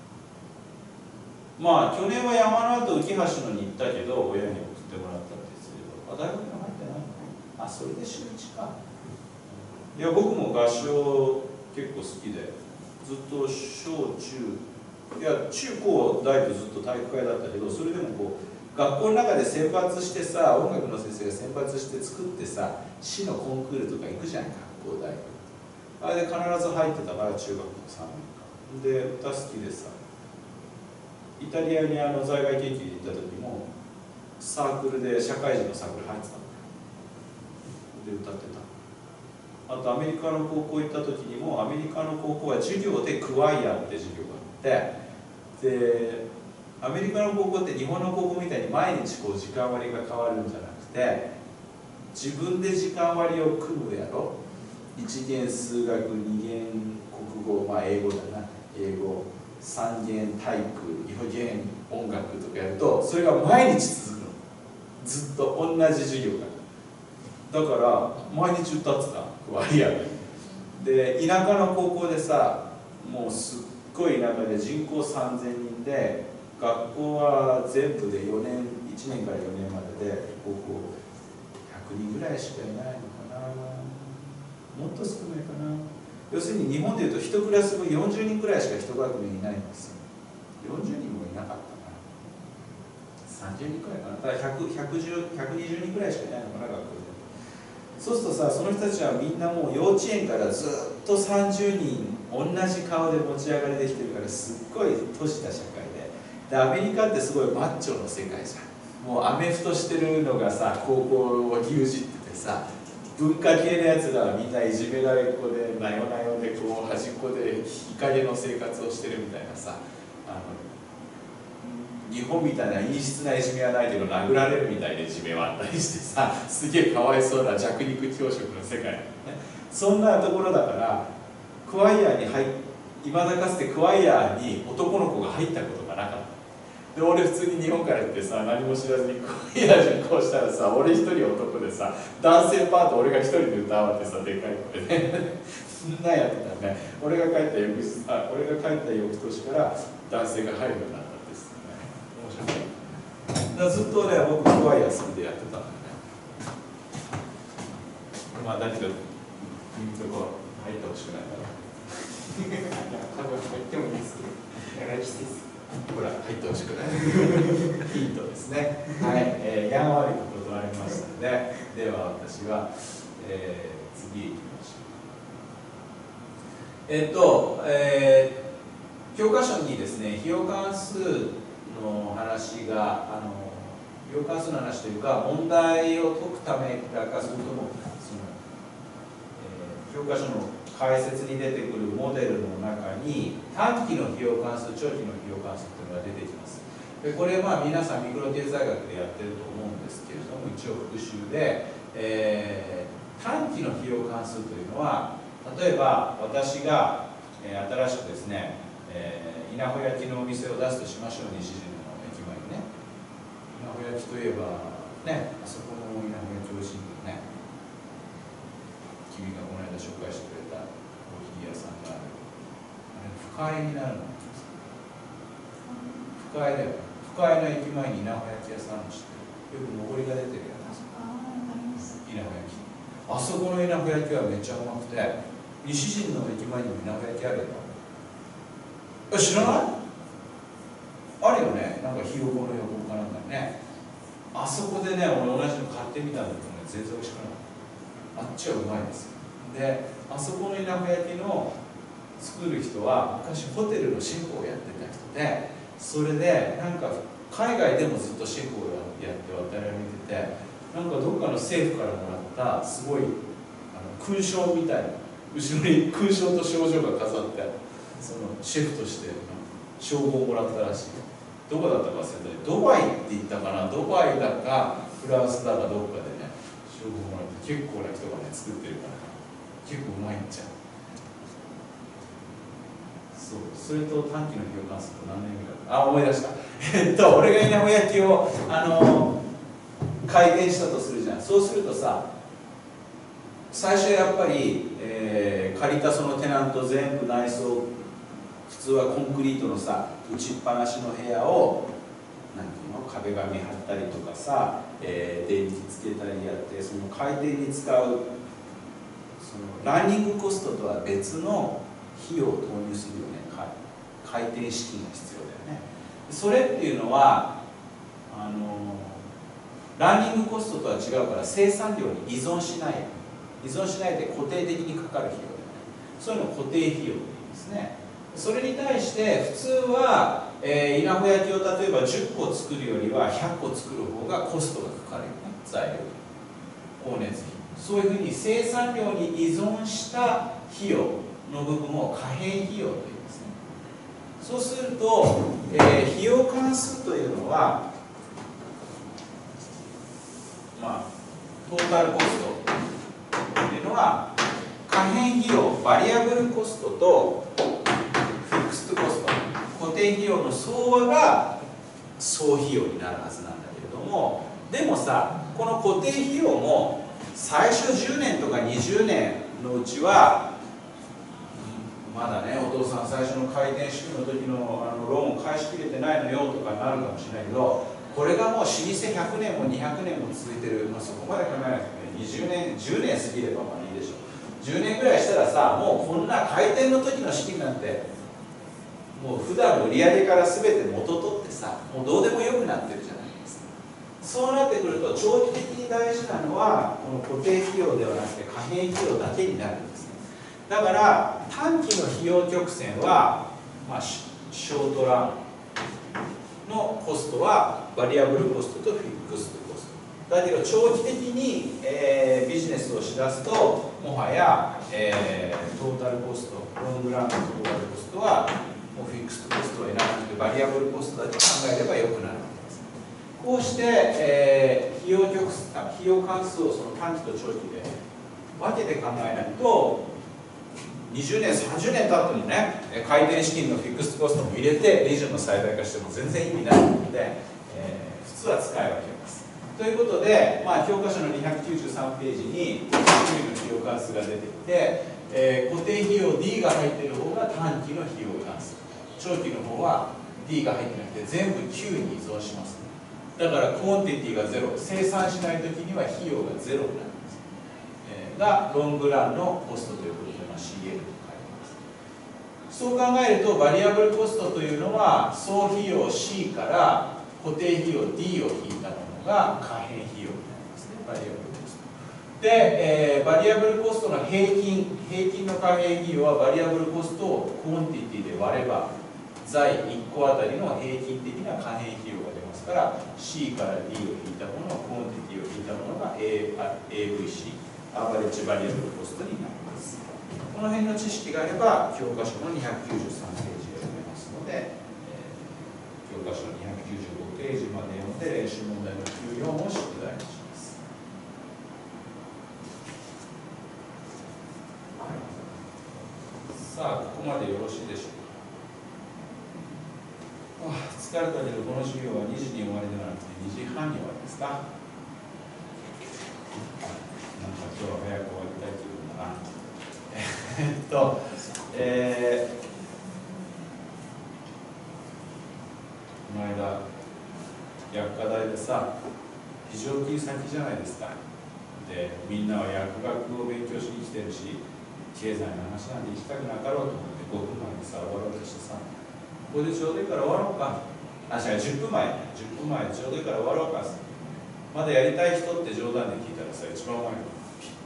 まあ、去年は山の後浮橋のに行ったけど、親に送ってもらったんですけど、あ、大学には入ってないの？あ、それで週いちか。いや、僕も合唱結構好きで、ずっと小中、いや、中高大とずっと体育会だったけど、それでもこう、学校の中で選抜してさ、音楽の先生が選抜して作ってさ、市のコンクールとか行くじゃん、学校大学。あれで必ず入ってたから、中学のさんねんかん。で、歌好きでさ、イタリアにあの在外研究に行った時もサークルで社会人のサークル入ってたので歌ってた。あとアメリカの高校行った時にもアメリカの高校は授業でクワイアって授業があってでアメリカの高校って日本の高校みたいに毎日こう時間割が変わるんじゃなくて自分で時間割を組むやろ。いち限数学に限国語まあ英語だな英語さん限体育よ限音楽とかやるとそれが毎日続くのずっと同じ授業がだから毎日歌ってたクワイアで田舎の高校でさもうすっごい田舎で人口さんぜんにんで学校は全部でよねんいちねんからよねんまでで高校ひゃくにんぐらいしかいないのかなもっと少ないかな要するに日本でいうといちクラス分よんじゅうにんくらいしかいち学年いないんですよ。よんじゅうにんもいなかったかな。さんじゅうにんくらいかな。だからひゃく、ひゃくじゅう、ひゃくにじゅうにんくらいしかいないのかな、学校で。そうするとさ、その人たちはみんなもう幼稚園からずっとさんじゅうにん同じ顔で持ち上がりできてるからすっごい閉じた社会で。で、アメリカってすごいマッチョの世界じゃん。もうアメフトしてるのがさ、高校を牛耳っててさ、文化系のやつらはみんないじめられっ子でなよなよでこう端っこで日陰の生活をしてるみたいなさあの日本みたいな陰湿ないじめはないけど殴られるみたいないじめはあったりしてさすげえかわいそうな弱肉強食の世界、ね、そんなところだからクワイアに入いまだかつてクワイアに男の子が入ったことがなかった。で俺普通に日本から来てさ何も知らずにクワイア受講したらさ俺一人男でさ男性パート俺が一人で歌わってさでっかい声でそんなんやってたらね俺が帰った翌日あ俺が帰った翌年から男性が入るようになったんですよね。面白い。だからずっとね僕クワイア好きでやってたんだよね。まあだけど君のとこ入ってほしくないから多分入ってもいいですけどやらきです。 ほら、入ってほしくないヒントですね。はい、えー、やんわりと断りましたので、では私は、えー、次行きましょう。えっと、えー、教科書にですね、費用関数の話が、あの、費用関数の話というか、問題を解くためだか、それとも、その、えー、教科書の解説に出てくるモデルの中に短期の費用関数、長期の費用関数というのが出てきます。でこれまあ皆さんミクロ経済学でやってると思うんですけれども一応復習で、えー、短期の費用関数というのは例えば私が、えー、新しくですね、えー、稲穂焼きのお店を出すとしましょう西陣の駅前にね稲穂焼きといえばねあそこの稲穂焼きおいしいんだよね君がこの間紹介してくれたコーヒー屋さんがあるあれ深井になるの深井だよ深井の駅前に稲穂焼き屋さんのしてよく上りが出てるやつ稲穂焼きあそこの稲穂焼きはめっちゃうまくて西陣の駅前にも稲穂焼きあるよえ知らないあるよねなんかひよこの横かなんかねあそこでね俺同じの買ってみたんだけどね全然美味しくなかったあっちはうまいですよであそこの稲穂焼きの作る人は昔ホテルのシェフをやってた人で、それでなんか海外でもずっとシェフをやって渡り歩いてて、なんかどっかの政府からもらったすごいあの勲章みたいな、後ろに勲章と賞状が飾って、そのシェフとして称号をもらったらしい。どこだったか忘れたけど、ドバイって言ったかな、ドバイだかフランスだかどっかでね、称号もらって結構な人がね作ってるから結構うまいんちゃう。そう、それと短期の費用関数と何年ぐらい、あ、思い出したえっと俺が稲穂焼きをあの開店したとするじゃん。そうするとさ、最初やっぱり、えー、借りたそのテナント全部内装、普通はコンクリートのさ打ちっぱなしの部屋をなんていうの、壁紙貼ったりとかさ、えー、電気つけたりやって、その開店に使うそのランニングコストとは別の費用を投入するよね。開店資金が必要だよね。それっていうのはあのランニングコストとは違うから生産量に依存しない、依存しないで固定的にかかる費用だよね。そういうのを固定費用って言うんですね。それに対して普通は、えー、稲穂焼きを例えばじゅっこ作るよりはひゃっこ作る方がコストがかかるよね。材料、光熱費、そういうふうに生産量に依存した費用の部分を可変費用というんですね。そうすると、えー、費用関数というのは、まあ、トータルコストというのは可変費用、バリアブルコストとフィックストコスト、固定費用の総和が総費用になるはずなんだけれども、でもさ、この固定費用も最初じゅうねんとかにじゅうねんのうちはまだね、お父さん最初の開店資金の時のあのローンを返しきれてないのよとかになるかもしれないけど、これがもう老舗ひゃくねんもにひゃくねんも続いてる、まあ、そこまで考えなくてね、にじゅうねんじゅうねん過ぎればまあいいでしょう。じゅうねんぐらいしたらさ、もうこんな開店の時の資金なんてもう普段の売り上げから全て元取ってさ、もうどうでもよくなってるじゃないですか。そうなってくると長期的に大事なのはこの固定費用ではなくて可変費用だけになるんですね。だから短期の費用曲線は、まあ、ショートランのコストはバリアブルコストとフィックストコストだけど、長期的に、えー、ビジネスをしだすともはや、えー、トータルコスト、ロングランのトータルコストはもうフィックストコストを選ばなくてバリアブルコストだけ考えればよくなるわけです。こうして、えー、費用曲費用関数をその短期と長期で分けて考えないと、にじゅうねんさんじゅうねん経ってもね、開店資金のフィックストコストも入れて利潤の最大化しても全然意味ないので、えー、普通は使い分けます。ということで、まあ、教科書のにひゃくきゅうじゅうさんページに種類の費用関数が出てきて、えー、固定費用 D が入っている方が短期の費用関数、長期の方は D が入ってなくて全部 Q に依存します、ね、だからクオンティティがゼロ、生産しないときには費用がゼロになります、えー、がロングランのコストということで、まあ、シーエル と書いてます。そう考えるとバリアブルコストというのは総費用 C から固定費用 D を引いたものが可変費用になりますね、バリアブルコストで、えー、バリアブルコストの平均平均の可変費用はバリアブルコストをクオンティティで割れば材いっこあたりの平均的な可変費用が出ますから、 C から D を引いたもの、クオンティティを引いたものが エーブイシー アーバレッジバリアブルコストになります。この辺の知識があれば教科書のにひゃくきゅうじゅうさんページで読めますので、えー、教科書のにひゃくきゅうじゅうごページまで読んで練習問題のきゅうじゅうよんを出題します。さあ、ここまでよろしいでしょうか。ああ、疲れたけど、この授業はにじに終わりではなくてにじはんに終わりですか。なんか今日は早く終わりたいということだな。えっと、えー、この間、薬科大でさ、非常勤先じゃないですか。で、みんなは薬学を勉強しに来てるし、経済の話なんて行きたくなかろうと思ってごふんまえにさ、終わろうとしてさ、ここでちょうどいいから終わろうか。あ、違う、じゅっぷんまえ、じゅっぷんまえちょうどいいから終わろうか。まだやりたい人って冗談で聞いたらさ、一番前にピッ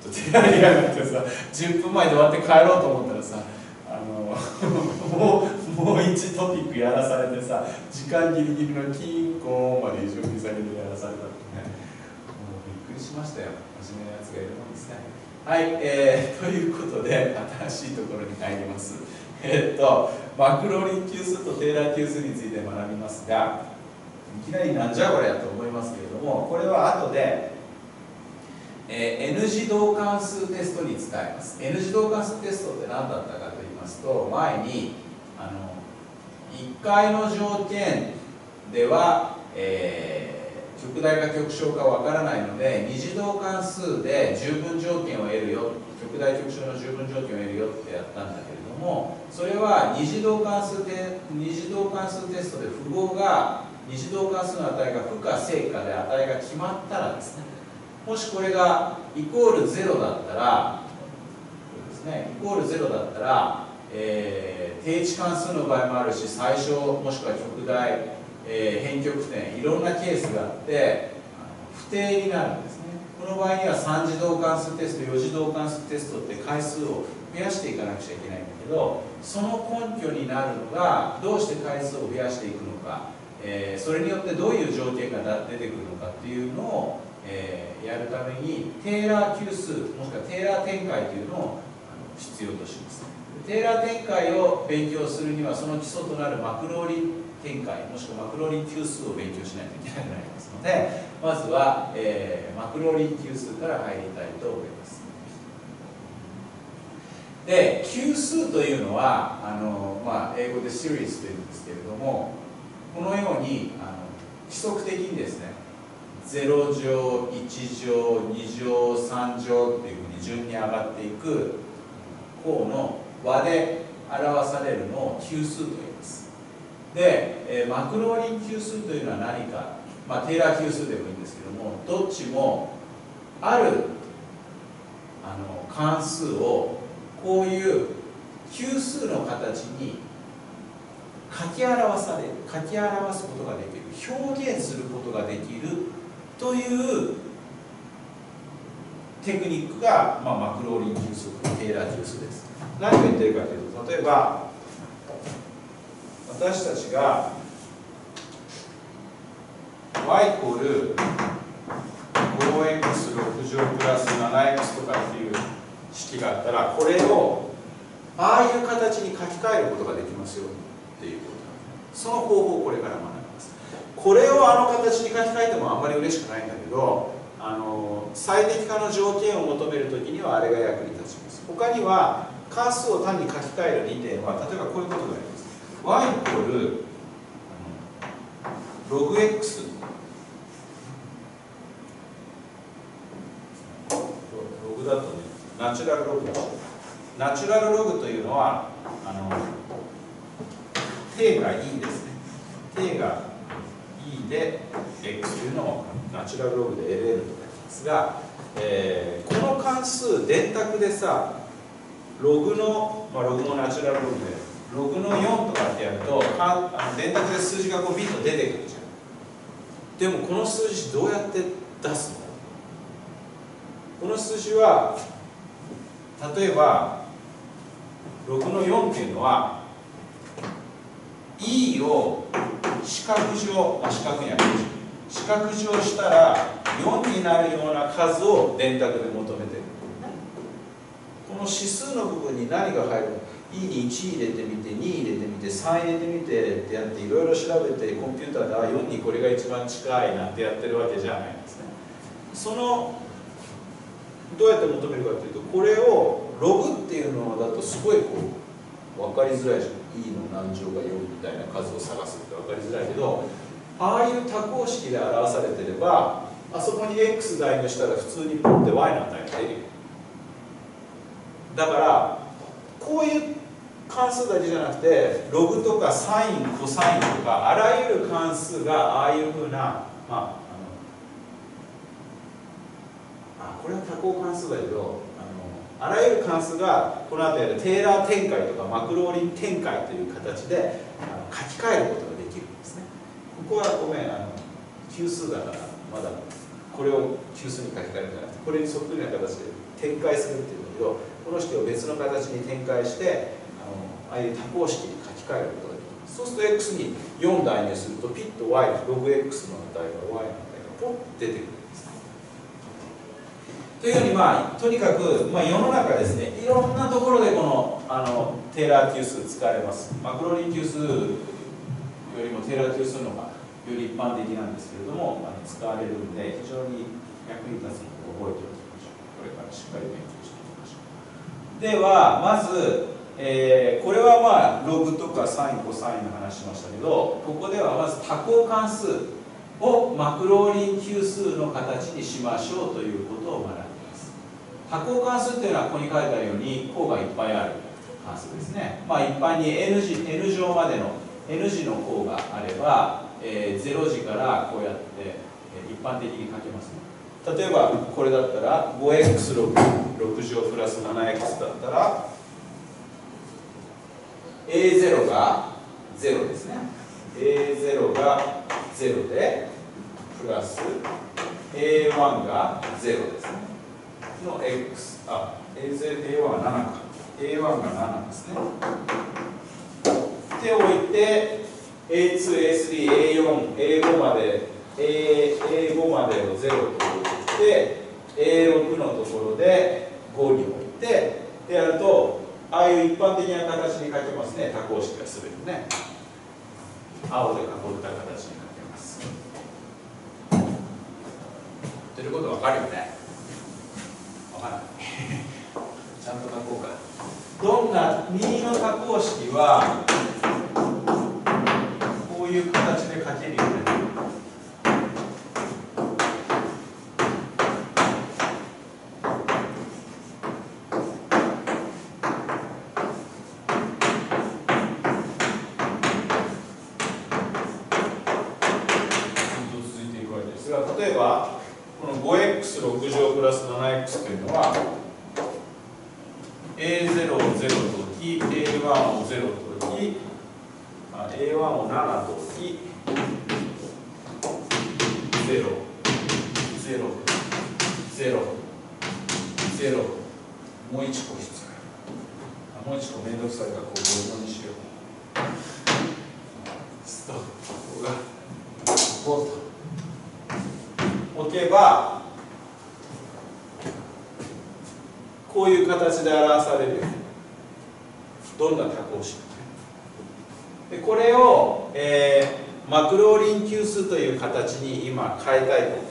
と手洗いやがってさ、じゅっぷんまえで終わって帰ろうと思ったらさ、あのもうもう一トピックやらされてさ、時間ギリギリのキンコーンまで準備されてやらされたってね、もうびっくりしましたよ。真面目なやつがいるもんですね。はい、えー、ということで新しいところに入ります。えー、っとマクローリン級数とテーラー級数について学びますが、いきなりなんじゃこれやと思いますけれども、これは後で、えー、N 次導関数テストに使います。 N 次導関数テストって何だったかと言いますと、前にあのいっかいの条件では、えー極大か極小かわからないので、二次導関数で十分条件を得るよ、極大極小の十分条件を得るよってやったんだけれども、それは二次導関数テ二次導関数テストで符号が二次導関数の値が負か正かで値が決まったらですね、もしこれがイコールゼロだったら、そうですね、イコールゼロだったら、えー、定値関数の場合もあるし、最小もしくは極大、えー、変極点、いろんなケースがあって不定になるんですね。この場合にはさん次導関数テスト、よん次導関数テストって回数を増やしていかなくちゃいけないんだけど、その根拠になるのがどうして回数を増やしていくのか、えー、それによってどういう条件が出てくるのかっていうのを、えー、やるためにテーラー級数もしくはテーラー展開というのを必要とします。テーラー展開を勉強するにはその基礎となるマクローリン展開もしくはマクローリン級数を勉強しないといけなくなりますので、まずは、えー、マクローリン級数から入りたいと思います。で、級数というのはあの、まあ、英語で series というんですけれども、このようにあの規則的にですね、ゼロ乗、いち乗、に乗、さん乗っていうふうに順に上がっていく項の和で表されるのを級数と言います。で、えー、マクローリン級数というのは何か、まあ、テーラー級数でもいいんですけども、どっちもあるあの関数をこういう級数の形に書き表される、書き表すことができる、表現することができるというテクニックが、まあ、マクローリン級数とテーラー級数です。何を言ってるかというと、例えば私たちが y イコール ごエックスろく 乗プラス ななエックス とかっていう式があったら、これをああいう形に書き換えることができますよっていうこと。その方法をこれから学びます。これをあの形に書き換えてもあんまり嬉しくないんだけど、あの最適化の条件を求めるときにはあれが役に立ちます。他には関数を単に書き換えるにてんは、例えばこういうことがあります。y イコールログ x ログだとね、ナチュラルログだとナチュラルログというのはあの定が e ですね。定が e で x というのをナチュラルログで エルエル と書きますが、えー、この関数電卓でさ、ログの、まあ、ログのナチュラルログでログのよんとかってやると、かあの電卓で数字がこうビッと出てくるじゃん。でもこの数字どうやって出すの？この数字は例えばログのよんっていうのは E を四角状、まあ、四角にある四角状したらよんになるような数を電卓で求めてる。この指数の部分に何が入るの？ E にいち入れてみて、に入れてみて、さん入れてみてってやっていろいろ調べて、コンピューターであよんにこれが一番近いなんてやってるわけじゃないんですね。そのどうやって求めるかというと、これをログっていうのだとすごいこう分かりづらいじゃん。E の何乗がよんみたいな数を探すって分かりづらいけど、ああいう多項式で表されてれば、あそこに x 代入したら普通にポンって y の値が出るよ。だからこういう関数だけじゃなくて、ログとかサイン、コサインとかあらゆる関数がああいうふうな、まあ、あのあこれは多項関数だけど、あのあらゆる関数がこの後やるテーラー展開とかマクローリン展開という形であの書き換えることができるんですね。ここはごめん、あの級数だからまだこれを級数に書き換えるんじゃなくて、これにそっくりな形で展開するっていうんだけど、この式を別の形に展開して、あのああいう多項式に書き換えることができます。そうすると x によん代入すると、ピッと y、ログ x の値が y の値がポッと出てくるんです。というように、まあ、とにかく、まあ、世の中ですね、いろんなところでこの、あのテーラー級数使われます。マクローリン級数よりもテーラー級数の方がより一般的なんですけれども、あの使われるんで、非常に役に立つのを覚えておきましょう。これからしっかり勉強していきましょう。では、まず、えー、これはまあ、ログとかサイン、コサインの話しましたけど、ここではまず多項関数をマクローリン級数の形にしましょうということを学びます。多項関数というのはここに書いてあるように項がいっぱいある関数ですね。まあ、一般に N 字、N 乗までの N 字の項があれば、えー、ゼロ時からこうやって、えー、一般的に書けますね。例えばこれだったら ごエックスろく、ろく乗プラス ななエックス だったら エーゼロ がゼロですね。エーゼロ がゼロでプラス エーワン がゼロですね。の X、あ、エーゼロ、エーワン がななか。エーワン がななですね。でおいて エーツー、エースリー、エーヨン、エーご まで エーご までをゼロと置いて エーろく のところでごに置いてでやると、ああいう一般的な形に書けますね。多項式がすべてね。青で囲った形に書けます。ということわかるよね。わからない。ちゃんと書こうか。どんなにの多項式はこういう形で書けるよね。例えばこの ごエックスろく 乗プラス ななエックス というのは エーゼロ をゼロと置き エーワン をゼロと置き エーワン をななと置きゼロ、ゼロ、ゼロ、ゼロ、もういっこ必要。もういっこめんどくさいからここごにしよう。ストップ、ここがここと置けばこういう形で表されるよね。どんな多項式でこれを、えー、マクローリン級数という形に今変えたいと思います。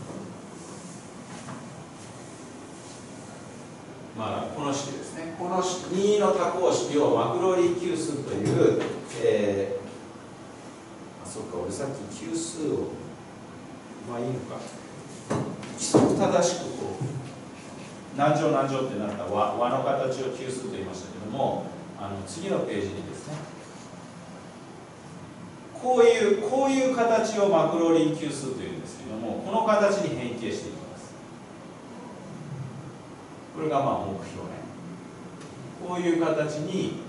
まあこの式ですね。このにの多項式をマクローリン級数という、えー、あ、そっか、俺さっき級数をまあいいのか、規則正しくこう何乗何乗ってなった和和の形を級数と言いましたけども、あの次のページにですね、こういうこういう形をマクローリン級数というんですけども、この形に変形していきます。これがまあ目標ね。こういう形に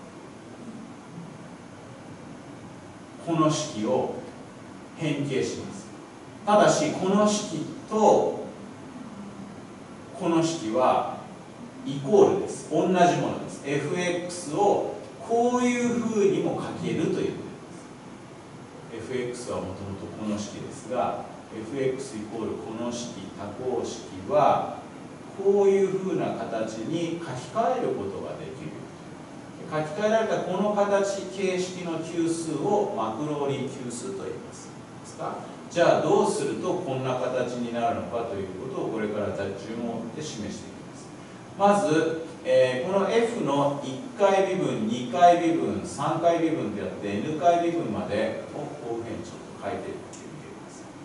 この式を変形します。ただしこの式とこの式はイコールです。同じものです。エフエックス をこういうふうにも書けるということです。エフエックス はもともとこの式ですが、エフエックス イコールこの式、多項式はこういうふうな形に書き換えることができる。書き換えられたこの形形式の級数をマクローリン級数と言います。ですか？じゃあどうするとこんな形になるのかということをこれから順を追って示していきます。まず、えー、この F のいっかい微分、にかい微分、さんかい微分であって N 回微分までをこういうふうにちょっと書いていってみてください。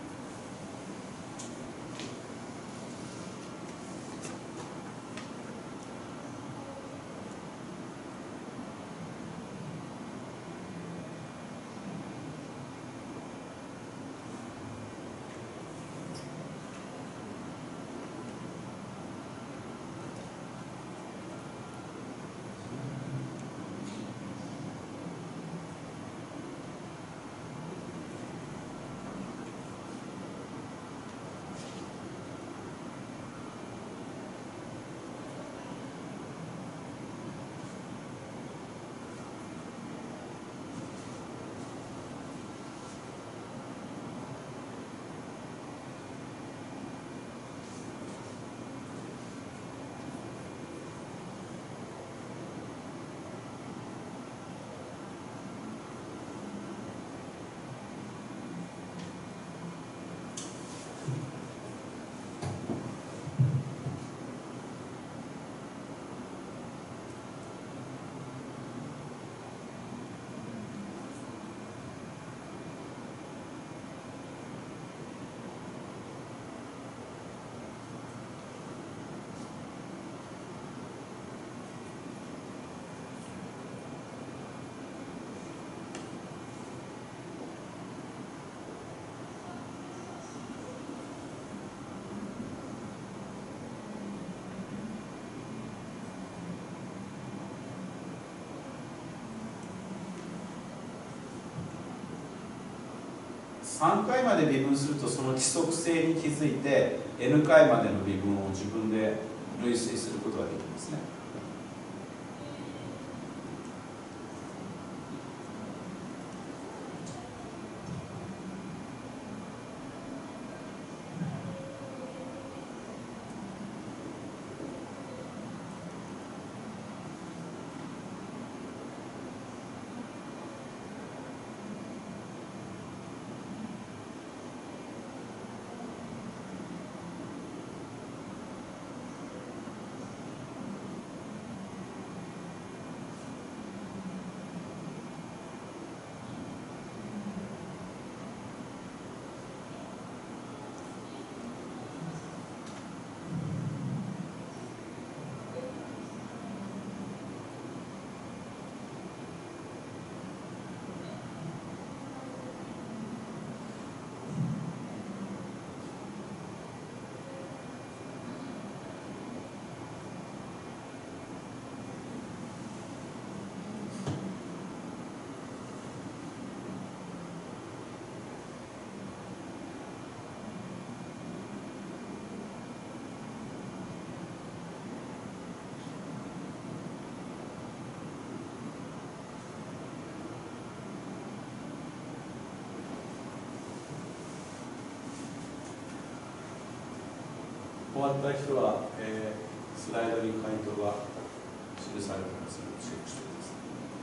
さんかいまで微分するとその規則性に気づいて N 回までの微分を自分で類推することができますね。終わった人は、えー、スライドに回答が記されてますのでチェックしてください。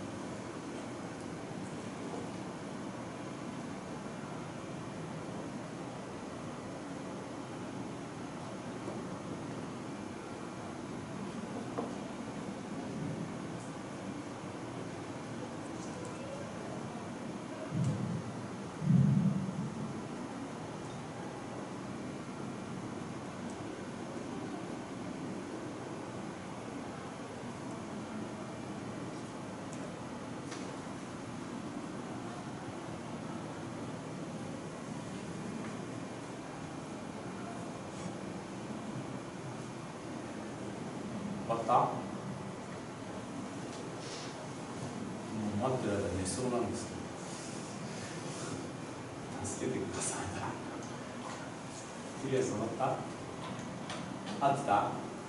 終わった？もう待ってる間寝そうなんですけど助けてください。とりあえず終わった？合ってた？ね、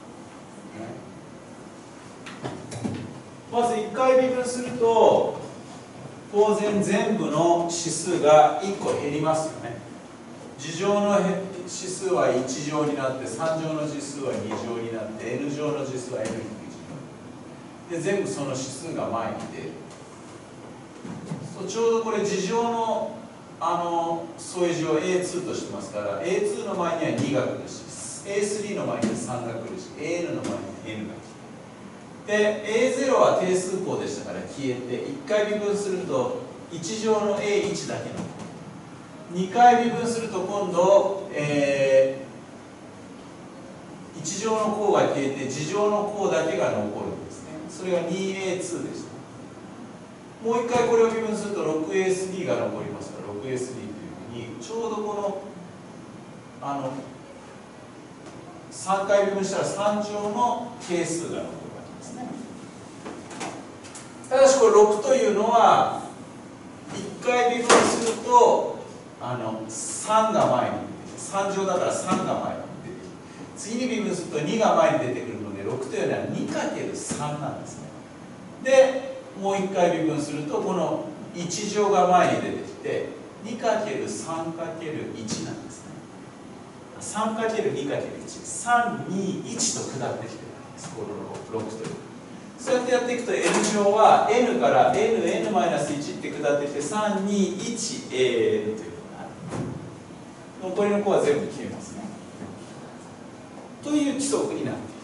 まずいっかい微分すると当然全部の指数がいっこ減りますよね。次乗の指数はいち乗になって、さん乗の指数はに乗になって、 N 乗の指数は N 引くいちで全部その指数が前に出る。そうちょうどこれ次乗のあの添え字を エーツー としてますから エーツー の前にはにが来るし エースリー の前にはさんが来るし エーエヌ の前には N が来て、で エーゼロ は定数項でしたから消えていっかい微分するといち乗の エーワン だけ残る。にかい微分すると今度、えー、いち乗の項が消えて次乗の項だけが残るんですね。それが にエーツー でした。もういっかいこれを微分すると ろくエースリー が残りますから ろくエースリー というふうにちょうどこのあのさんかい微分したらさん乗の係数が残るわけですね。ただしこれろくというのはいっかい微分するとあのさんが前に出てさん乗だからさんが前に出て次に微分するとにが前に出てくるのでろくというのは にかけるさん なんですね。でもういっかい微分するとこのいち乗が前に出てきて にかけるさんかけるいち なんですね。さんかけるにかけるいち、さん、に、いちと下ってきてるんです。このろくという。そうやってやっていくと N 乗は N から エヌエヌマイナスいち って下ってきてさん、に、いち、エーエヌ というのがある。残りの項は全部消えますね。という規則になっている。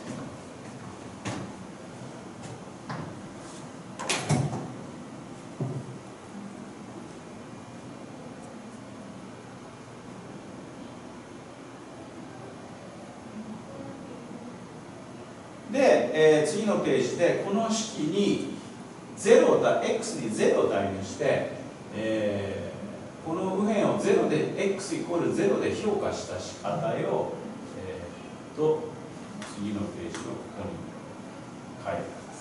で、えー、次のページでこの式にゼロだ x にゼロを代入して、えー、この右辺をゼロで x イコールゼロで評価した値を、えー、と次のページのここに書いてあります。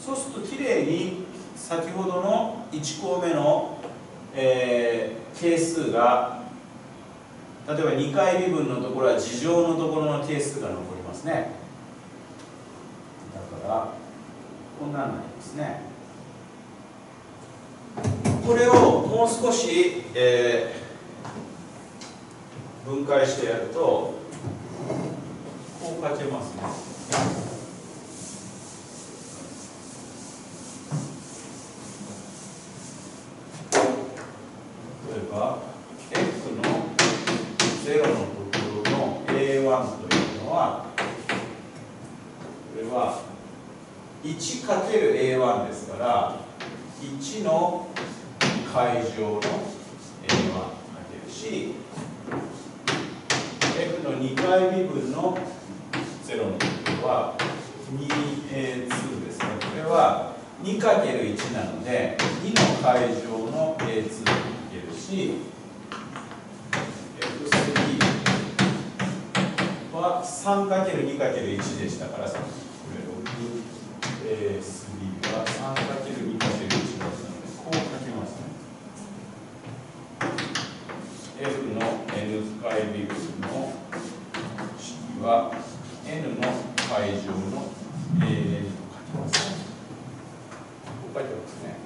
そうするときれいに先ほどのいち項目の、えー、係数が例えばにかい微分のところは次乗のところの係数が残りますね。だからこんなんなりますね。これをもう少し、えー、分解してやるとこう書けますね。例えば f のゼロのところの エーワン というのはこれは いちかけるエーワン ですからいちの階乗の エーワン かけるし f のにかい微分のゼロのところは にエーツー ですね。これは にかけるいち なのでにの階乗の エーツー かけるし エフスリー は さんかけるにかけるいち でしたからさっきこれ ろくスリー は さんかけるにかけるいち だったのでこう書きますね。F の n 回微分の式は n の階乗の エーエヌ と書きますね。こう書いてますね。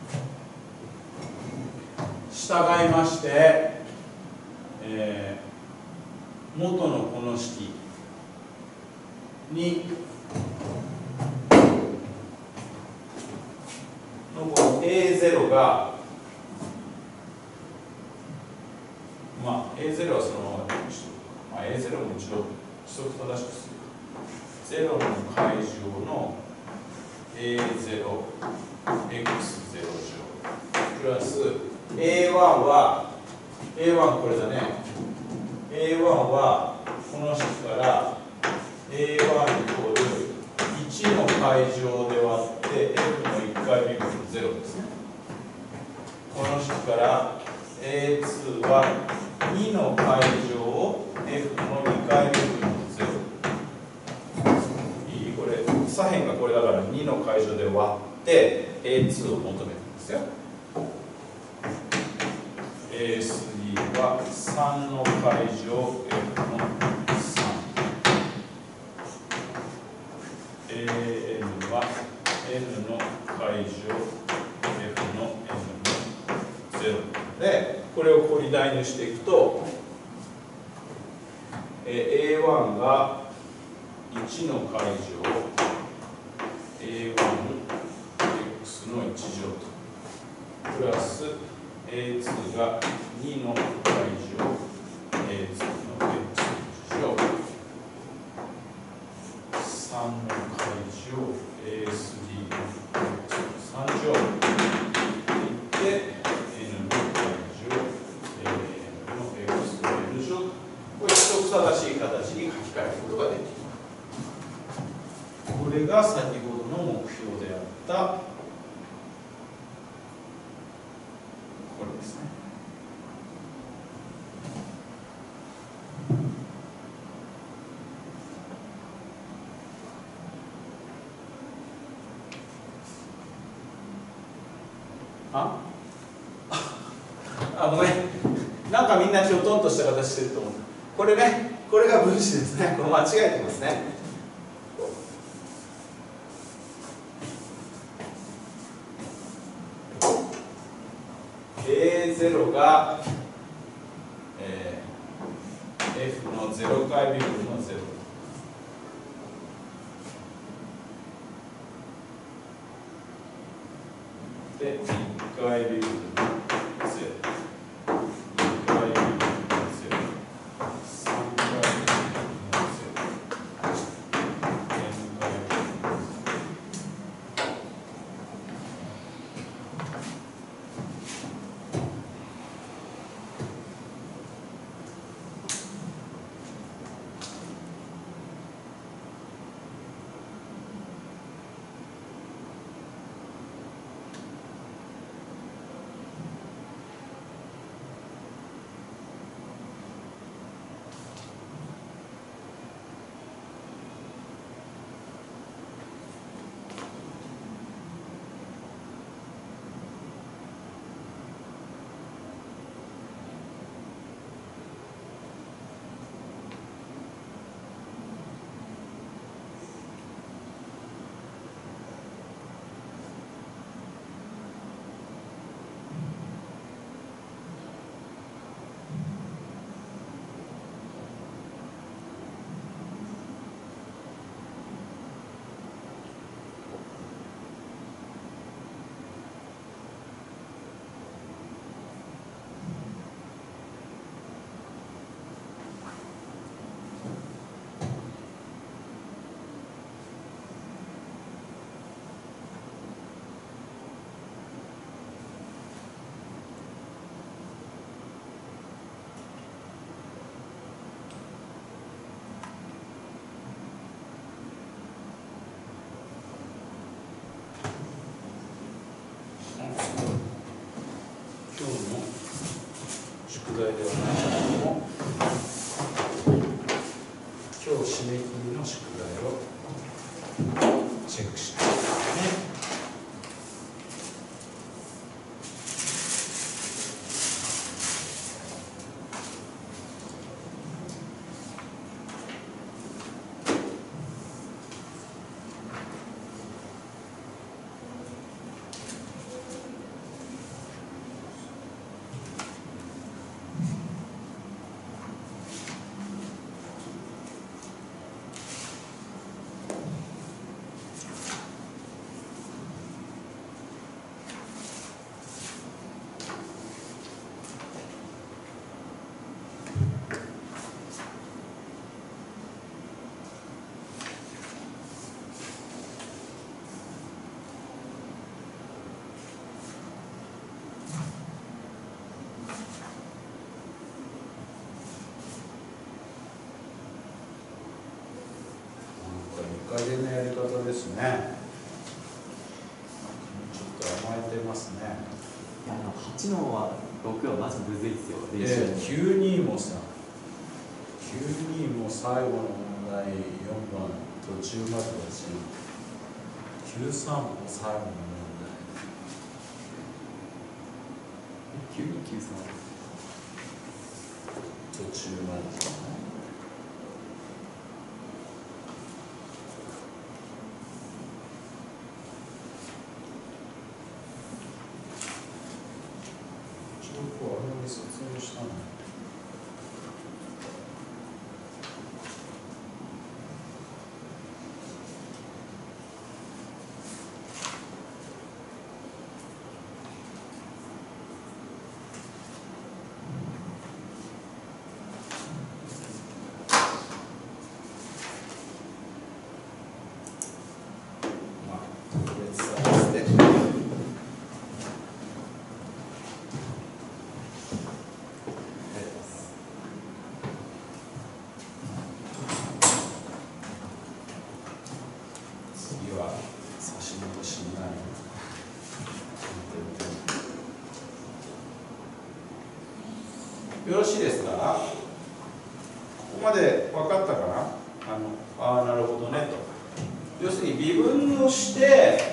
従いまして、えー、元のこの式にのこの エーゼロ がまあ エーゼロ はそのままでにしておくか、まあ、エーゼロ も一度規則正しくするゼロの階乗の エーゼロエックスゼロ 乗プラス エーワン は エーワン これだね エーワン はこの式から エーワン イコールいちの階乗で割って F のいっかい微分ゼロですね。この式から エーツー はにの階乗を F のにかい微分ゼロ。いい？これ左辺がこれだからにの階乗で割って エーツー を求めるんですよ。エースリー はさんの階乗 F のさん。エーエヌ は N の階乗 F の N のゼロで、これをこり代入していくと、エーワン がいちの階乗 エーワンエックス のいち乗とプラス エーツー がにの階乗 エーツー の エックス のいち乗さんの階乗 エースリー の エックス のさん乗で N の階乗 エーエヌ の エックス の N 乗、これ規則正しい形に書き換えることができる。これが先ほどの目標であったこれですね。ああ、ごめん。なんかみんなきょとんとした形してると思う。これね、これが分子ですね。これ間違えてますね。エーゼロ が、えー、F のゼロ回微分のゼロ。で、いっかい微分のゼロ。いっかい微分のゼロ。さんかい微分のゼロ。N 回微分のゼロ。 宿題ではないけれども、今日締め切りの宿題をチェックしてくださいね。いっかいのやり方ですね。ちょっと甘えてますね。 いや、あのはちのはろくはマジむずいですよ。練習えー、きゅうにもさ、きゅうにも最後の問題よんばん途中までだし、きゅうさんも最後の問題。 きゅうに、きゅうさん途中までですね。説明したの。まあ、特別サービスで。よろしいですか？ここまで分かったかな？あの、ああ、なるほどねと。要するに微分をして、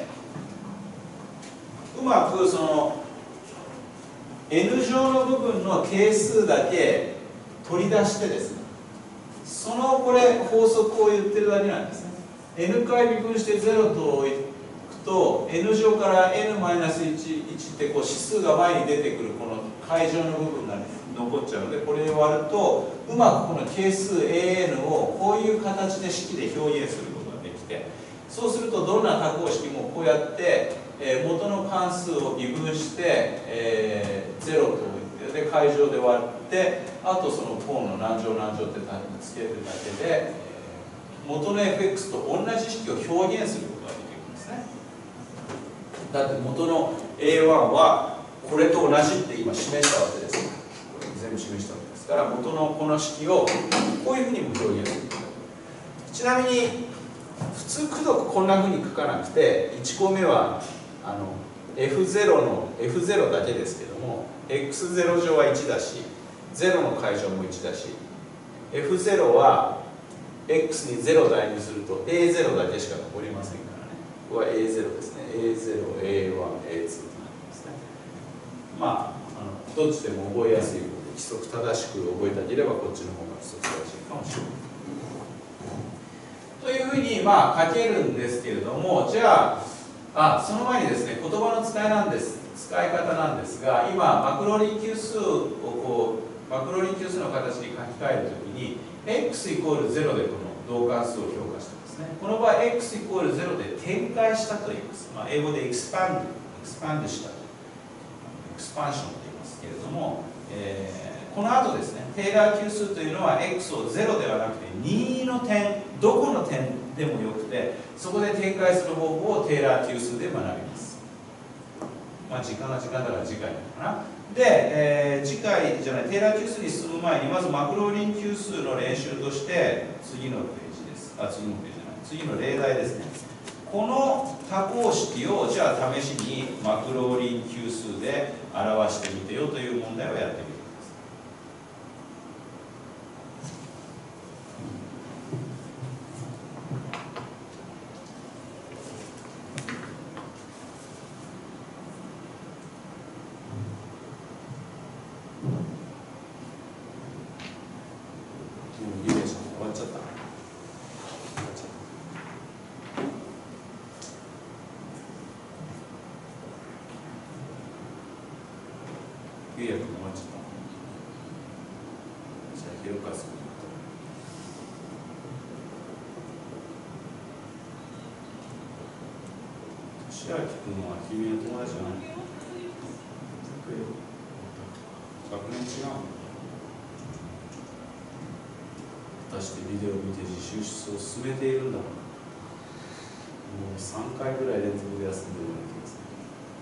うまくその N 乗の部分の係数だけ取り出してですね、そのこれ法則を言ってるだけなんですね。N 回微分してゼロといくと N 乗から エヌマイナスいち いちってこう指数が前に出てくるこの階乗の部分が残っちゃうので、これを割るとうまくこの係数 エーエヌ をこういう形で式で表現することができて、そうするとどんな多項式もこうやって、えー、元の関数を微分して、えー、ゼロと置いてで階乗で割って、あとその項の何乗何乗ってつけるだけで、えー、元の エフエックス と同じ式を表現することができるんですね。だって元の エーワン はこれと同じって今示したわけです。全部示したわけですから、元のこの式をこういうふうにも表現する。ちなみに普通くどくこんなふうに書かなくて、いち項目はあの エフゼロ の エフゼロ だけですけども、 エックスゼロ 乗はいちだし、ゼロの階乗もいちだし、 エフゼロ は X にゼロ代入すると エーゼロ だけしか残りませんからね。ここは エーゼロ ですね。エーゼロ、エーワン、エーツー となりますね。まあ、あのどっちでも覚えやすいことで、規則正しく覚えたければこっちの方が規則正しいかもしれない。というふうにまあ書けるんですけれども、じゃあ、あその前にですね、言葉の使いなんです使い方なんですが、今マクローリン級数をこうマクローリン級数の形に書き換えるときに x イコールゼロでこの同関数を評価してますね。この場合 x イコールゼロで展開したと言います。まあ、英語でエクスパンド、エクスパンドした、エクスパンションと言いますけれども、えーこの後ですね、テイラー級数というのは x をゼロではなくてにの点、どこの点でもよくて、そこで展開する方法をテイラー級数で学びます。まあ時間が時間だから次回なのかな。で、えー、次回じゃない、テイラー級数に進む前にまずマクローリン級数の練習として次のページです。あ、次のページじゃない、次の例題ですね。この多項式をじゃあ試しにマクローリン級数で表してみてよという問題をやってみてください。 きゅうひゃくもうちょっとじゃあ広川さん千秋君は君の友達じゃない？学年違うの？果たしてビデオを見て自習室を進めているんだろうか。もうさんかいぐらい連続で休んでるような気がする。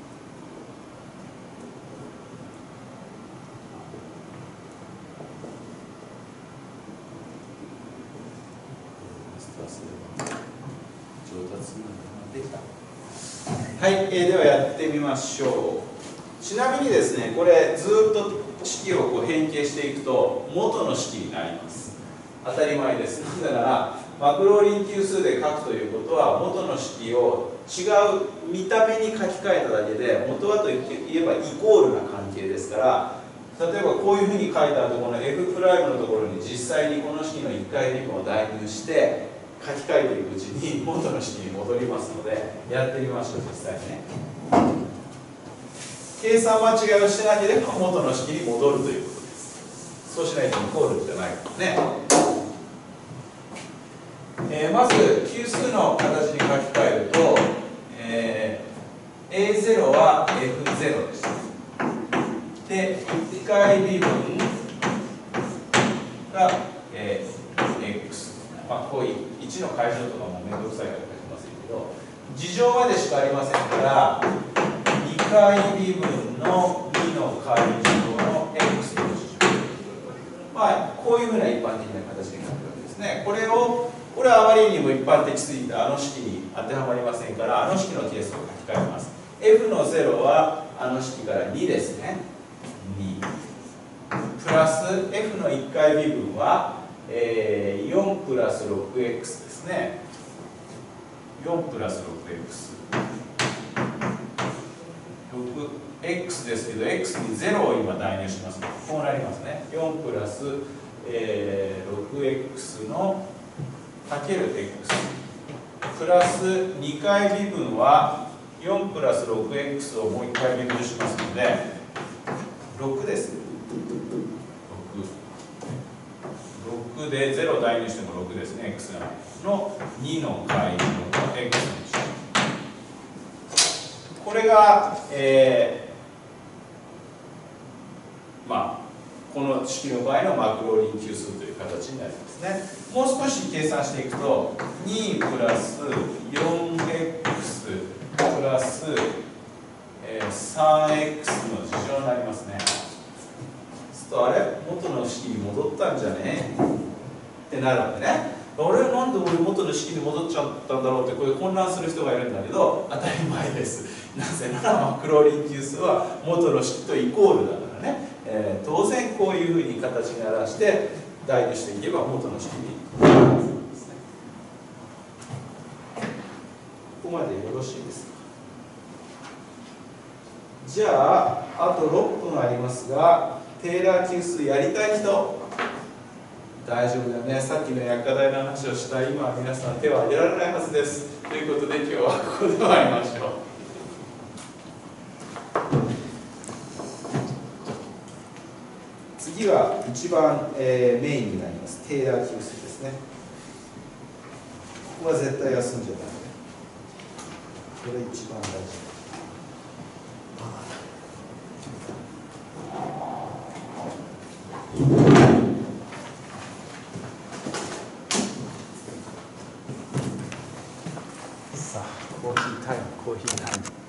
マスターすれば上達するのができた。はい、えー、ではやってみましょう。ちなみにですね、これずっと式をこう変形していくと元の式になります。当たり前です。なぜならマクローリン級数で書くということは元の式を違う見た目に書き換えただけで元はといえばイコールな関係ですから、例えばこういうふうに書いた後この F' のところに実際にこの式のいっかい微分を代入して書き換えていくうちに元の式に戻りますので、やってみましょう。実際にね、計算間違いをしてなければ元の式に戻るということです。そうしないとイコールじゃないからね。えー、まず級数の形に書き換えると、えー、エーゼロ は エフゼロ です。で、いっかい微分が、えー、x。まあ、こういういちの解乗とかもめんどくさいから書きませんけど、事乗までしかありませんから、にかい微分のにの解乗の x の事乗。まあ、こういうふうな一般的な形に書くわけですね。これをこれはあまりにも一般的すぎてあの式に当てはまりませんから、あの式のケースを書き換えます。F のゼロはあの式からにですね。にプラス F のいっかい微分は、えー、よんプラス ろくエックス ですね。よんプラス ろくエックス。ろくエックス ですけど X にゼロを今代入しますのでこうなりますね。よんプラス、えー、ろくエックス のかける x プラスにかい微分はよんプラス ろくエックス をもういっかい微分しますのでろくです。ろく。ろくでゼロ代入してもろくですね。x がのにの解乗の x にしてこれが、えー、まあこの式の場合のマクローリン級数という形になりますね。もう少し計算していくとにプラス よんエックス プラス、えー、さんエックス の事乗になりますね。そうするとあれ元の式に戻ったんじゃねってなるわけね。あれなんで俺元の式に戻っちゃったんだろうってこれ混乱する人がいるんだけど当たり前です。なぜならマクローリン級数は元の式とイコールだからね。えー、当然こういうふうに形に表して代入していけば元の式になるんですね。ここまでよろしいですか。じゃああとろっぷんありますがテーラー級数やりたい人大丈夫だよね。さっきの薬科大の話をした今は皆さん手を挙げられないはずです。ということで今日はここで終わりましょう。次は一番、えー、メインになりますテーラー級数ですね。ここは絶対休んじゃダメ。これ一番大事。さあコーヒータイムコーヒータイム。